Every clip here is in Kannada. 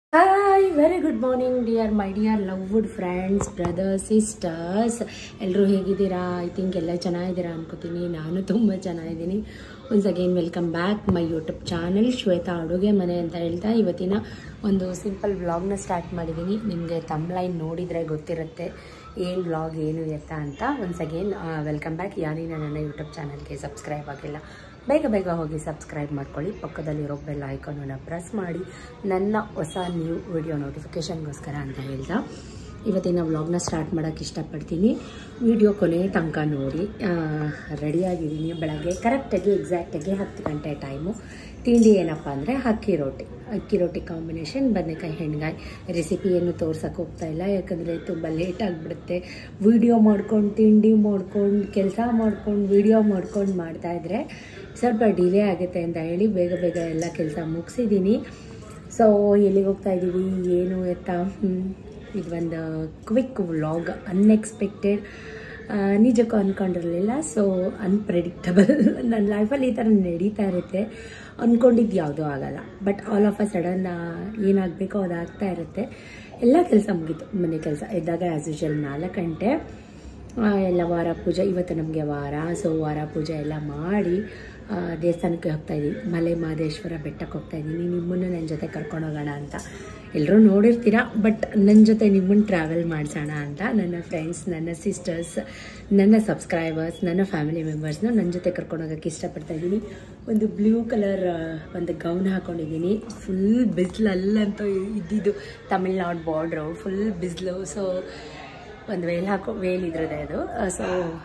Hi very good morning dear my dear loved friends brothers sisters ಎಲ್ಲರೂ ಹೇಗಿದ್ದೀರಾ? ಐ ಥಿಂಕ್ ಎಲ್ಲ ಚೆನ್ನಾಗಿದ್ದೀರಾ ಅನ್ಕೋತೀನಿ. ನಾನು ತುಂಬ ಚೆನ್ನಾಗಿದ್ದೀನಿ. Once again welcome back my YouTube channel Shweta ಅಡುಗೆ ಮನೆ ಅಂತ ಹೇಳ್ತಾ ಇವತ್ತಿನ ಒಂದು ಸಿಂಪಲ್ ವ್ಲಾಗ್ನ ಸ್ಟಾರ್ಟ್ ಮಾಡಿದ್ದೀನಿ. ನಿಮಗೆ ತಮ್ಲೈನ್ ನೋಡಿದರೆ ಗೊತ್ತಿರುತ್ತೆ ಏನು ವ್ಲಾಗ್ ಏನು ಎತ್ತ ಅಂತ. Once again welcome back. ಯಾರೀನ ನನ್ನ ಯೂಟ್ಯೂಬ್ ಚಾನಲ್ಗೆ ಸಬ್ಸ್ಕ್ರೈಬ್ ಆಗಿಲ್ಲ ಬೇಗ ಬೇಗ ಹೋಗಿ ಸಬ್ಸ್ಕ್ರೈಬ್ ಮಾಡ್ಕೊಳ್ಳಿ. ಪಕ್ಕದಲ್ಲಿರೋ ಬೆಲ್ ಐಕಾನನ್ನು ಪ್ರೆಸ್ ಮಾಡಿ ನನ್ನ ಹೊಸ ನ್ಯೂ ವಿಡಿಯೋ ನೋಟಿಫಿಕೇಷನ್ಗೋಸ್ಕರ ಅಂತ ಹೇಳ್ತಾ ಇವತ್ತಿನ ವ್ಲಾಗ್ನ ಸ್ಟಾರ್ಟ್ ಮಾಡೋಕ್ಕೆ ಇಷ್ಟಪಡ್ತೀನಿ. ವಿಡಿಯೋ ಕೊನೆ ತನಕ ನೋಡಿ. ರೆಡಿಯಾಗಿದ್ದೀನಿ. ಬೆಳಗ್ಗೆ ಕರೆಕ್ಟಾಗಿ ಎಕ್ಸಾಕ್ಟಾಗಿ 10 ಗಂಟೆ ಟೈಮು. ತಿಂಡಿ ಏನಪ್ಪ ಅಂದರೆ ಅಕ್ಕಿ ರೊಟ್ಟಿ ಕಾಂಬಿನೇಷನ್ ಬದನೆಕಾಯಿ ಹೆಣ್ಗಾಯಿ. ರೆಸಿಪಿ ಏನು ತೋರ್ಸೋಕೆ ಹೋಗ್ತಾಯಿಲ್ಲ, ಯಾಕಂದರೆ ತುಂಬ ಲೇಟ್ ಆಗಿಬಿಡುತ್ತೆ. ವೀಡಿಯೋ ಮಾಡ್ಕೊಂಡು ತಿಂಡಿ ಮಾಡ್ಕೊಂಡು ಕೆಲಸ ಮಾಡ್ಕೊಂಡು ವೀಡಿಯೋ ಮಾಡ್ಕೊಂಡು ಮಾಡ್ತಾಯಿದ್ರೆ ಸ್ವಲ್ಪ ಡಿಲೇ ಆಗುತ್ತೆ ಅಂತ ಹೇಳಿ ಬೇಗ ಬೇಗ ಎಲ್ಲ ಕೆಲಸ ಮುಗಿಸಿದ್ದೀನಿ. ಸೊ ಎಲ್ಲಿಗೆ ಹೋಗ್ತಾ ಇದ್ದೀವಿ ಏನು ಎತ್ತ, ಇದು ಒಂದು ಕ್ವಿಕ್ ವ್ಲಾಗ್. ಅನ್ಎಕ್ಸ್ಪೆಕ್ಟೆಡ್, ನಿಜಕ್ಕೂ ಅಂದ್ಕೊಂಡಿರಲಿಲ್ಲ. So unpredictable. ನನ್ನ ಲೈಫಲ್ಲಿ ಈ ಥರ ನಡೀತಾ ಇರುತ್ತೆ. ಅಂದ್ಕೊಂಡಿದ್ದು ಯಾವುದೂ ಆಗಲ್ಲ, but all of a sudden ಏನಾಗಬೇಕೋ ಅದು ಆಗ್ತಾ ಇರುತ್ತೆ. ಎಲ್ಲ ಕೆಲಸ ಮುಗೀತು. ಮನೆ ಕೆಲಸ ಎದ್ದಾಗ ಆ್ಯಸ್ ಯೂಶುವಲ್ 4 ಗಂಟೆ. ಎಲ್ಲ ವಾರ ಪೂಜೆ, ಇವತ್ತು ನಮಗೆ ವಾರ. ಸೊ ವಾರ ಪೂಜೆ ಎಲ್ಲ ಮಾಡಿ ದೇವಸ್ಥಾನಕ್ಕೆ ಹೋಗ್ತಾಯಿದ್ದೀವಿ. ಮಲೆ ಮಹದೇಶ್ವರ ಬೆಟ್ಟಕ್ಕೆ ಹೋಗ್ತಾಯಿದ್ದೀನಿ. ನಿಮ್ಮನ್ನು ನನ್ನ ಜೊತೆ ಕರ್ಕೊಂಡೋಗೋಣ ಅಂತ. ಎಲ್ಲರೂ ನೋಡಿರ್ತೀರ, ಬಟ್ ನನ್ನ ಜೊತೆ ನಿಮ್ಮನ್ನು ಟ್ರಾವೆಲ್ ಮಾಡಿಸೋಣ ಅಂತ ನನ್ನ ಫ್ರೆಂಡ್ಸ್, ನನ್ನ ಸಿಸ್ಟರ್ಸ್, ನನ್ನ ಸಬ್ಸ್ಕ್ರೈಬರ್ಸ್, ನನ್ನ ಫ್ಯಾಮಿಲಿ ಮೆಂಬರ್ಸ್ನ ನನ್ನ ಜೊತೆ ಕರ್ಕೊಂಡೋಗೋಕ್ಕೆ ಇಷ್ಟಪಡ್ತಾಯಿದ್ದೀನಿ. ಒಂದು ಬ್ಲೂ ಕಲರ್ ಒಂದು ಗೌನ್ ಹಾಕ್ಕೊಂಡಿದ್ದೀನಿ. ಫುಲ್ ಬಿಸಿಲಲ್ಲಂತೂ ಇದ್ದಿದ್ದು ತಮಿಳ್ನಾಡು ಬಾರ್ಡ್ರು, ಫುಲ್ ಬಿಸಿಲು. ಸೊ ಒಂದು ವೇಲ್ ಇದ್ರದೆ ಅದು. ಸೊ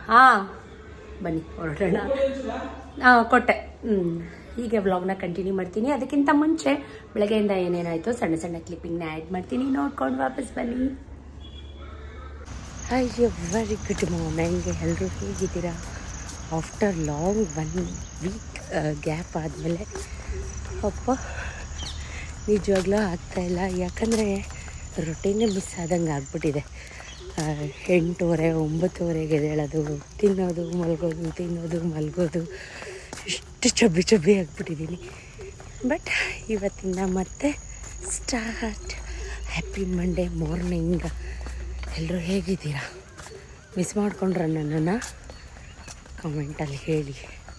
ಬನ್ನಿ ಹೊರಡೋಣ. ಕೊಟ್ಟೆ. ಹೀಗೆ ವ್ಲಾಗ್ನ ಕಂಟಿನ್ಯೂ ಮಾಡ್ತೀನಿ. ಅದಕ್ಕಿಂತ ಮುಂಚೆ ಬೆಳಗ್ಗೆಯಿಂದ ಏನೇನಾಯಿತು ಸಣ್ಣ ಸಣ್ಣ ಕ್ಲಿಪ್ಪಿಂಗ್ನ ಆ್ಯಡ್ ಮಾಡ್ತೀನಿ, ನೋಡ್ಕೊಂಡು ವಾಪಸ್ ಬನ್ನಿ. ಅಯ್ಯೋ ವೆರಿ ಗುಡ್ ಮಾರ್ನಿಂಗ್. ಎಲ್ಲರೂ ಹೇಗಿದ್ದೀರಾ? ಆಫ್ಟರ್ ಲಾಂಗ್ 1 ವೀಕ್ ಗ್ಯಾಪ್ ಆದಮೇಲೆ ಅಪ್ಪ ನಿಜವಾಗ್ಲೂ ಆಗ್ತಾಯಿಲ್ಲ. ಯಾಕಂದರೆ ರೊಟೀನೇ ಮಿಸ್ ಆದಂಗೆ ಆಗ್ಬಿಟ್ಟಿದೆ. 8:30 9:00 ಎದ್ದೇಳೋದು, ತಿನ್ನೋದು ಮಲಗೋದು, ತಿನ್ನೋದು ಮಲಗೋದು, ಇಷ್ಟು ಚಬ್ಬಿ ಆಗಿಬಿಟ್ಟಿದ್ದೀನಿ. ಬಟ್ ಇವತ್ತಿಂದ ಮತ್ತೆ ಸ್ಟಾರ್ಟ್. Happy Monday morning. ಎಲ್ಲರೂ ಹೇಗಿದ್ದೀರಾ? ಮಿಸ್ ಮಾಡ್ಕೊಂಡ್ರೆ ನನ್ನನ್ನು ಕಮೆಂಟಲ್ಲಿ ಹೇಳಿ.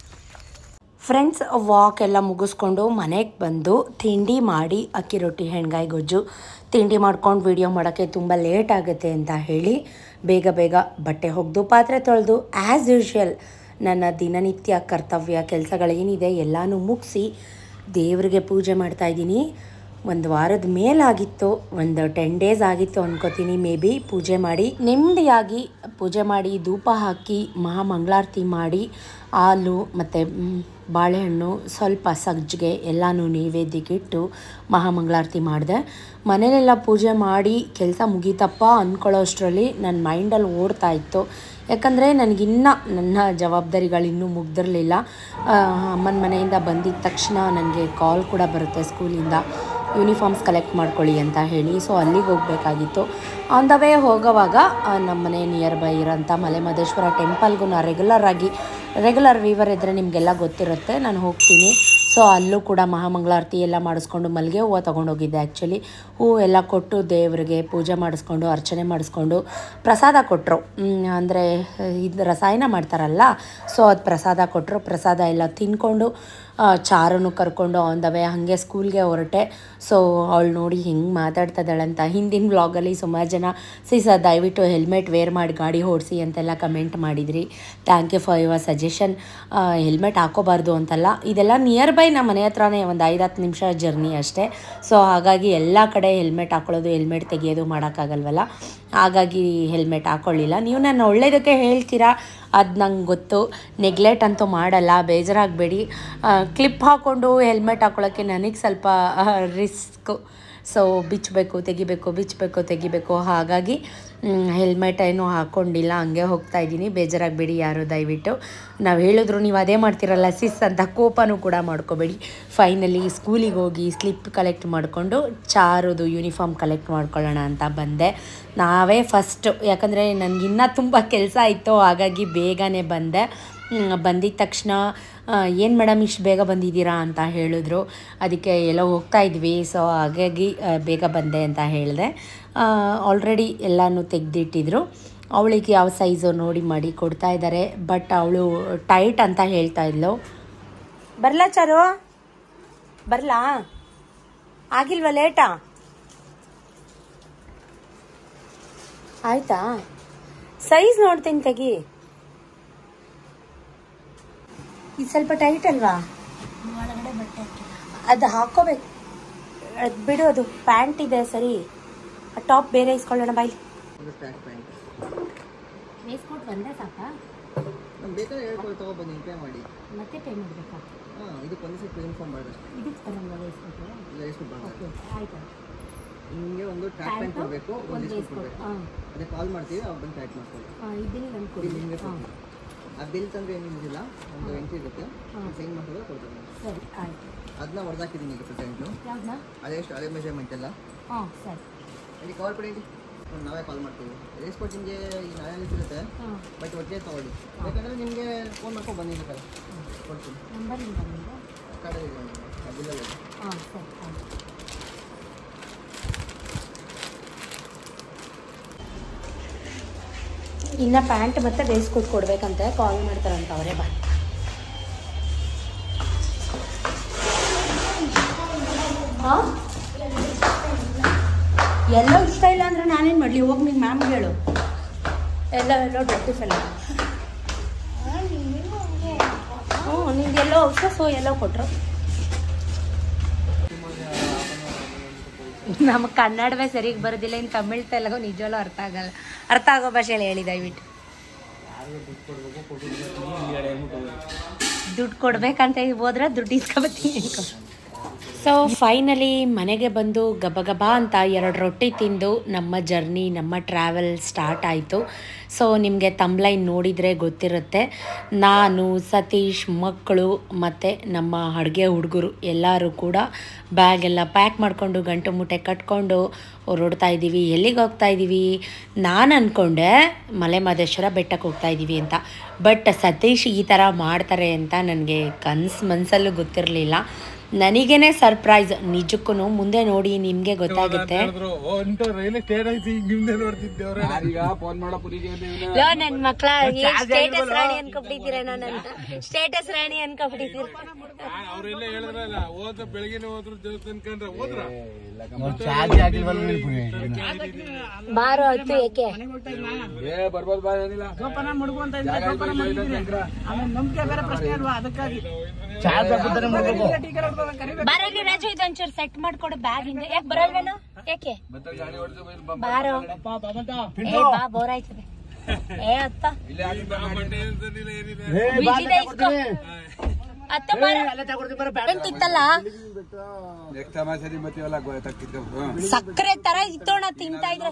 ಫ್ರೆಂಡ್ಸ್, ವಾಕ್ ಎಲ್ಲ ಮುಗಿಸ್ಕೊಂಡು ಮನೆಗೆ ಬಂದು ತಿಂಡಿ ಮಾಡಿ ಅಕ್ಕಿ ರೊಟ್ಟಿ ಹೆಣ್ಗಾಯಿ ಗೊಜ್ಜು ತಿಂಡಿ ಮಾಡ್ಕೊಂಡು ವೀಡಿಯೋ ಮಾಡೋಕ್ಕೆ ತುಂಬ ಲೇಟ್ ಆಗುತ್ತೆ ಅಂತ ಹೇಳಿ ಬೇಗ ಬೇಗ ಬಟ್ಟೆ ಒಗೆದು ಪಾತ್ರೆ ತೊಳೆದು ಆ್ಯಸ್ ಯೂಶ್ವಲ್ ನನ್ನ ದಿನನಿತ್ಯ ಕರ್ತವ್ಯ ಕೆಲಸಗಳೇನಿದೆ ಎಲ್ಲನೂ ಮುಗಿಸಿ ದೇವರಿಗೆ ಪೂಜೆ ಮಾಡ್ತಾಯಿದ್ದೀನಿ. ಒಂದು ವಾರದ ಮೇಲಾಗಿತ್ತು, ಒಂದು 10 ಡೇಸ್ ಆಗಿತ್ತು ಅನ್ಕೋತೀನಿ ಮೇ ಬಿ. ಪೂಜೆ ಮಾಡಿ ನೆಮ್ಮದಿಯಾಗಿ ಪೂಜೆ ಮಾಡಿ ಧೂಪ ಹಾಕಿ ಮಹಾಮಂಗಳಾರತಿ ಮಾಡಿ ಹಾಲು ಮತ್ತು ಬಾಳೆಹಣ್ಣು ಸ್ವಲ್ಪ ಸಜ್ಜಿಗೆ ಎಲ್ಲನೂ ನೈವೇದ್ಯಕ್ಕಿಟ್ಟು ಮಹಾಮಂಗಳಾರತಿ ಮಾಡಿದೆ. ಮನೆಯಲ್ಲೆಲ್ಲ ಪೂಜೆ ಮಾಡಿ ಕೆಲಸ ಮುಗೀತಪ್ಪ ಅಂದ್ಕೊಳ್ಳೋ ಅಷ್ಟರಲ್ಲಿ ನನ್ನ ಮೈಂಡಲ್ಲಿ ಓಡ್ತಾ ಇತ್ತು. ಯಾಕಂದರೆ ನನಗಿನ್ನೂ ನನ್ನ ಜವಾಬ್ದಾರಿಗಳಿನ್ನೂ ಮುಗ್ದಿರಲಿಲ್ಲ. ಅಮ್ಮನ ಮನೆಯಿಂದ ಬಂದಿದ್ದ ತಕ್ಷಣ ನನಗೆ ಕಾಲ್ ಕೂಡ ಬರುತ್ತೆ ಸ್ಕೂಲಿಂದ, ಯೂನಿಫಾರ್ಮ್ಸ್ ಕಲೆಕ್ಟ್ ಮಾಡ್ಕೊಳ್ಳಿ ಅಂತ ಹೇಳಿ. ಸೊ ಅಲ್ಲಿಗೆ ಹೋಗಬೇಕಾಗಿತ್ತು. ಆನ್ ದ ವೇ ಹೋಗೋವಾಗ ನಮ್ಮ ಮನೆ ನಿಯರ್ ಬೈ ಇರೋಂಥ ಮಲೆ ಮಹದೇಶ್ವರ ಟೆಂಪಲ್ಗೂ ನಾನು ರೆಗ್ಯುಲರ್ ವೀವರ್ ಇದ್ದರೆ ನಿಮಗೆಲ್ಲ ಗೊತ್ತಿರುತ್ತೆ, ನಾನು ಹೋಗ್ತೀನಿ. ಸೊ ಅಲ್ಲೂ ಕೂಡ ಮಹಾಮಂಗಳಾರತಿ ಎಲ್ಲ ಮಾಡಿಸ್ಕೊಂಡು ಮಲ್ಲಿಗೆ ಹೂವು ತೊಗೊಂಡೋಗಿದ್ದೆ. ಆ್ಯಕ್ಚುಲಿ ಹೂವು ಎಲ್ಲ ಕೊಟ್ಟು ದೇವರಿಗೆ ಪೂಜೆ ಮಾಡಿಸ್ಕೊಂಡು ಅರ್ಚನೆ ಮಾಡಿಸ್ಕೊಂಡು ಪ್ರಸಾದ ಕೊಟ್ಟರು. ಅಂದರೆ ಇದು ರಸಾಯನ ಮಾಡ್ತಾರಲ್ಲ, ಸೊ ಅದು ಪ್ರಸಾದ ಕೊಟ್ಟರು. ಪ್ರಸಾದ ಎಲ್ಲ ತಿಂದ್ಕೊಂಡು ಚಾರನ್ನು ಕರ್ಕೊಂಡು ಆನ್ ದ ವೇ ಹಾಗೆ ಸ್ಕೂಲ್ಗೆ ಹೊರಟೆ. ಸೊ ಅವಳು ನೋಡಿ ಹೆಂಗೆ ಮಾತಾಡ್ತದಾಳಂತ ಹಿಂದಿನ ವ್ಲಾಗಲ್ಲಿ ಸುಮಾರು ಜನ ಸರ್ ದಯವಿಟ್ಟು ಹೆಲ್ಮೆಟ್ ವೇರ್ ಮಾಡಿ ಗಾಡಿ ಓಡಿಸಿ ಅಂತೆಲ್ಲ ಕಮೆಂಟ್ ಮಾಡಿದ್ರಿ. Thank you for your suggestion. Helmet ಹಾಕೋಬಾರ್ದು ಅಂತಲ್ಲ, ಇದೆಲ್ಲ ನಿಯರ್ ಬೈ ನಮ್ಮ ಮನೆ ಹತ್ರನೇ ಒಂದು 5-10 ನಿಮಿಷ ಜರ್ನಿ ಅಷ್ಟೇ. ಸೊ ಹಾಗಾಗಿ ಎಲ್ಲ ಕಡೆ ಹೆಲ್ಮೆಟ್ ಹಾಕೊಳ್ಳೋದು ಹೆಲ್ಮೆಟ್ ತೆಗಿಯೋದು ಮಾಡೋಕ್ಕಾಗಲ್ವಲ್ಲ, ಹಾಗಾಗಿ ಹೆಲ್ಮೆಟ್ ಹಾಕ್ಕೊಳ್ಳಿಲ್ಲ. ನೀವು ನಾನು ಒಳ್ಳೆಯದಕ್ಕೆ ಹೇಳ್ತೀರಾ, ಅದು ನಂಗೆ ಗೊತ್ತು. ನೆಗ್ಲೆಕ್ಟ್ ಅಂತೂ ಮಾಡಲ್ಲ, ಬೇಜಾರಾಗಬೇಡಿ. ಕ್ಲಿಪ್ ಹಾಕ್ಕೊಂಡು ಹೆಲ್ಮೆಟ್ ಹಾಕ್ಕೊಳ್ಳೋಕ್ಕೆ ನನಗೆ ಸ್ವಲ್ಪ ರಿಸ್ಕು. ಸೊ ಬಿಚ್ಚಬೇಕು ತೆಗಿಬೇಕು. ಹಾಗಾಗಿ ಹೆಲ್ಮೆಟ್ ಏನೂ ಹಾಕ್ಕೊಂಡಿಲ್ಲ, ಹಂಗೆ ಹೋಗ್ತಾಯಿದ್ದೀನಿ. ಬೇಜಾರಾಗಬೇಡಿ ಯಾರು ದಯವಿಟ್ಟು. ನಾವು ಹೇಳಿದ್ರು ನೀವು ಅದೇ ಮಾಡ್ತಿರಲ್ಲ ಸಿಸ್ ಅಂತ ಕೋಪನೂ ಕೂಡ ಮಾಡ್ಕೋಬೇಡಿ. ಫೈನಲಿ ಸ್ಕೂಲಿಗೆ ಹೋಗಿ ಸ್ಲಿಪ್ ಕಲೆಕ್ಟ್ ಮಾಡಿಕೊಂಡು ಚಾರುದು ಯೂನಿಫಾರ್ಮ್ ಕಲೆಕ್ಟ್ ಮಾಡ್ಕೊಳ್ಳೋಣ ಅಂತ ಬಂದೆ. ನಾವೇ ಫಸ್ಟು, ಯಾಕಂದರೆ ನನಗಿನ್ನೂ ತುಂಬ ಕೆಲಸ ಇತ್ತು, ಹಾಗಾಗಿ ಬೇಗನೆ ಬಂದೆ. ಬಂದಿದ್ದ ತಕ್ಷಣ ಏನು ಮೇಡಮ್ ಇಷ್ಟು ಬೇಗ ಬಂದಿದ್ದೀರಾ ಅಂತ ಹೇಳಿದ್ರು. ಅದಕ್ಕೆ ಎಲ್ಲೋ ಹೋಗ್ತಾ ಇದ್ವಿ, ಸೊ ಹಾಗಾಗಿ ಬೇಗ ಬಂದೆ ಅಂತ ಹೇಳಿದೆ. ಆಲ್ರೆಡಿ ಎಲ್ಲನೂ ತೆಗೆದಿಟ್ಟಿದ್ರು. ಅವಳಿಗೆ ಯಾವ ಸೈಜು ನೋಡಿ ಮಾಡಿ ಕೊಡ್ತಾ ಇದ್ದಾರೆ. ಬಟ್ ಅವಳು ಟೈಟ್ ಅಂತ ಹೇಳ್ತಾ ಇದ್ಲು. ಬರಲಾ ಚಾರು, ಬರಲಾ? ಆಗಿಲ್ವಾ, ಲೇಟಾ? ಆಯ್ತಾ? ಸೈಜ್ ನೋಡ್ತೀನಿ ತೆಗಿ. ಇದು ಸ್ವಲ್ಪ ಟೈಟ್ ಅಲ್ವಾ? ಅದು ಹಾಕೋಬೇಕು. ಅದು ಬಿಡು, ಅದು ಪ್ಯಾಂಟ್ ಇದೆ ಸರಿ. ಟಾಪ್ ಬೇರೆ ಇಸ್ಕೊಳ್ಳೋಣ ಬಾಯ್. ವೇಸ್ಕೋಟ್ ಬಂದೆ ಸಾಕಾ? ಬೇಕಾದ್ರೆ ಹೇಳ್ಕೊಂಡು ತಗೊಬನ್ನಿ, ಪೇ ಮಾಡಿ. ಮತ್ತೆ ಪೇ ಮಾಡಬೇಕಾ? ಇದಕ್ಕೆ ಒಂದು ಸ್ವಲ್ಪ ಇನ್ಫಾರ್ಮ್ ಮಾಡಿ. ಇದಕ್ಕೆ ಬರಲ್ವಾ ವೇಸ್ಕೋಟ್? ಇಲ್ಲ, ವೇಸ್ಕೋಟ್ ಬರಲ್ಲ. ಓಕೆ ಆಯ್ತು. ನಿಮಗೆ ಒಂದು ಟ್ರ್ಯಾಕ್ ಪ್ಯಾಂಟ್ ಕೊಡಬೇಕು, ಒಂದು ವೇಸ್ಕೋಟ್ ಕೊಡಬೇಕು. ಅದೇ ಕಾಲ್ ಮಾಡ್ತೀವಿ, ಅವ್ರು ಬಂದು ಟ್ರ್ಯಾಕ್ ಮಾಡ್ಕೊಳ್ಳಿ. ಈ ಬಿಲ್ ನಂಗೆ ಕೊಡಿ. ಆ ಬಿಲ್ ತಂದರೆ ಏನಿಲ್ಲ, ಒಂದು ಎಂಟ್ರಿ ಇರುತ್ತೆ, ಸೈನ್ ಮಾಡಿದ್ರೆ ಕೊಡ್ತೀನಿ. ಸರಿ ಆಯಿತು. ಅದನ್ನ ಹೊಡೆದಾಕಿದ್ದೀನಿ ಈಗ ಪ್ರೆಸೆಂಟು. ಯಾವ್ದನ್ನ? ಅದೇ ಮೆಜರ್ಮೆಂಟ್ ಎಲ್ಲ. ಸರಿ. ಅಲ್ಲಿ ಕಾಲ್ ಕೊಡಿ, ನಾವೇ ಕಾಲ್ ಮಾಡ್ತೀವಿ. ವೇಸ್ಕೋಟ್ ನಿಮಗೆ ಈ ನಾಳೆ ಸಿಗುತ್ತೆ, ಬಟ್ ಒಟ್ಟಿಗೆ ತೊಗೊಳ್ಳಿ. ಬೇಕಂದರೆ ನಿಮಗೆ ಫೋನ್ ಮಾಡ್ಕೊಂಡು ಬನ್ನಿ, ಕೊಡ್ತೀನಿ. ನಂಬರ್ ಇಲ್ಲ ನಿಮಗೆ? ಕಡೆ ಇದೆ ಬಿಲ್ಲಲ್ಲಿ. ಸರಿ ಆಯಿತು. ಇನ್ನು ಪ್ಯಾಂಟ್ ಮತ್ತು ವೇಸ್ಕೋಟ್ ಕೊಡ್ಬೇಕಂತೆ, ಕಾಲ್ ಮಾಡ್ತಾರಂತ ಅವರೇ. ಬಾ. ಎಲ್ಲೋ ಇಷ್ಟ ಇಲ್ಲ ಅಂದರೆ ನಾನೇನು ಮಾಡಲಿ? ಹೋಗಿ ನಿಮ್ಮ ಮ್ಯಾಮ್ಗೆ ಹೇಳು. ಎಲ್ಲೋ ಡ್ರೆಸ್ಸೆಲ್ಲ ನಿಮ್ಗೆಲ್ಲೋ ಔಷಧ ಎಲ್ಲೋ ಕೊಟ್ಟರು. ನಮಗೆ ಕನ್ನಡವೇ ಸರಿಗೆ ಬರೋದಿಲ್ಲ, ಇನ್ನು ತಮಿಳ್ ತೆಲುಗು ನಿಜವಲ್ಲೂ ಅರ್ಥ ಆಗೋ ಭಾಷೆಯಲ್ಲಿ ಹೇಳಿ ದಯವಿಟ್ಟು. ದುಡ್ಡು ಕೊಡ್ಬೇಕಂತ ಹೋದ್ರೆ ದುಡ್ಡು ಇಸ್ಕೊಬತ್ತೀನಿ. ಸೊ ಫೈನಲಿ ಮನೆಗೆ ಬಂದು ಗಬಗಬಾ ಅಂತ 2 ರೊಟ್ಟಿ ತಿಂದು ನಮ್ಮ ಜರ್ನಿ, ನಮ್ಮ ಟ್ರಾವೆಲ್ ಸ್ಟಾರ್ಟ್ ಆಯಿತು. ಸೊ ನಿಮಗೆ ತಮ್ಲೈನ್ ನೋಡಿದರೆ ಗೊತ್ತಿರುತ್ತೆ. ನಾನು, ಸತೀಶ್, ಮಕ್ಕಳು ಮತ್ತು ನಮ್ಮ ಅಡುಗೆ ಹುಡುಗರು ಎಲ್ಲರೂ ಕೂಡ ಬ್ಯಾಗೆಲ್ಲ ಪ್ಯಾಕ್ ಮಾಡಿಕೊಂಡು ಗಂಟು ಮೂಟೆ ಕಟ್ಕೊಂಡು ಹೊರಡ್ತಾ ಇದ್ದೀವಿ. ಎಲ್ಲಿಗೆ ಹೋಗ್ತಾ ಇದ್ದೀವಿ? ನಾನು ಅಂದ್ಕೊಂಡೆ ಮಲೆ ಮಹದೇಶ್ವರ ಬೆಟ್ಟಕ್ಕೆ ಹೋಗ್ತಾ ಇದ್ದೀವಿ ಅಂತ. ಬಟ್ ಸತೀಶ್ ಈ ಥರ ಮಾಡ್ತಾರೆ ಅಂತ ನನಗೆ ಮನಸ್ಸಲ್ಲೂ ಗೊತ್ತಿರಲಿಲ್ಲ. ನನಗೇನೆ ಸರ್ಪ್ರೈಸ್ ನಿಜಕ್ಕೂ. ಮುಂದೆ ನೋಡಿ ನಿಮ್ಗೆ ಗೊತ್ತಾಗುತ್ತೆ. ನನ್ ಮಕ್ಳ ಸ್ಟೇಟಸ್ ರಾಣಿ ಅನ್ಕೊಬಿಟ್ಟಿದ್ದೀರ, ನನ್ನ ಸ್ಟೇಟಸ್ ರಾಣಿ ಅನ್ಕೊಬಿಟ್ಟಿದ್ದೀರ. ಬಾರೋ ಹೊತ್ತು ಏಕೆ ಬರಲಿ ರಾಜು, ಇದೊಂಚೂರು ಸೆಟ್ ಮಾಡ್ಕೊಡು ಬ್ಯಾಗ್ ಹಿಂದೆ. ಯಾಕೆ ಬರಲ್ವೇನೋ? ಯಾಕೆ ಬಾರೋ? ಬಾ, ಬೋರ್ ಆಯ್ತದೆ. ಅತ್ತ ಇತ್ತಲ್ಲ ಸಕ್ಕರೆ ತರ ಇತ್ತೋಣ, ತಿಂತಾ ಇದ್ರೆ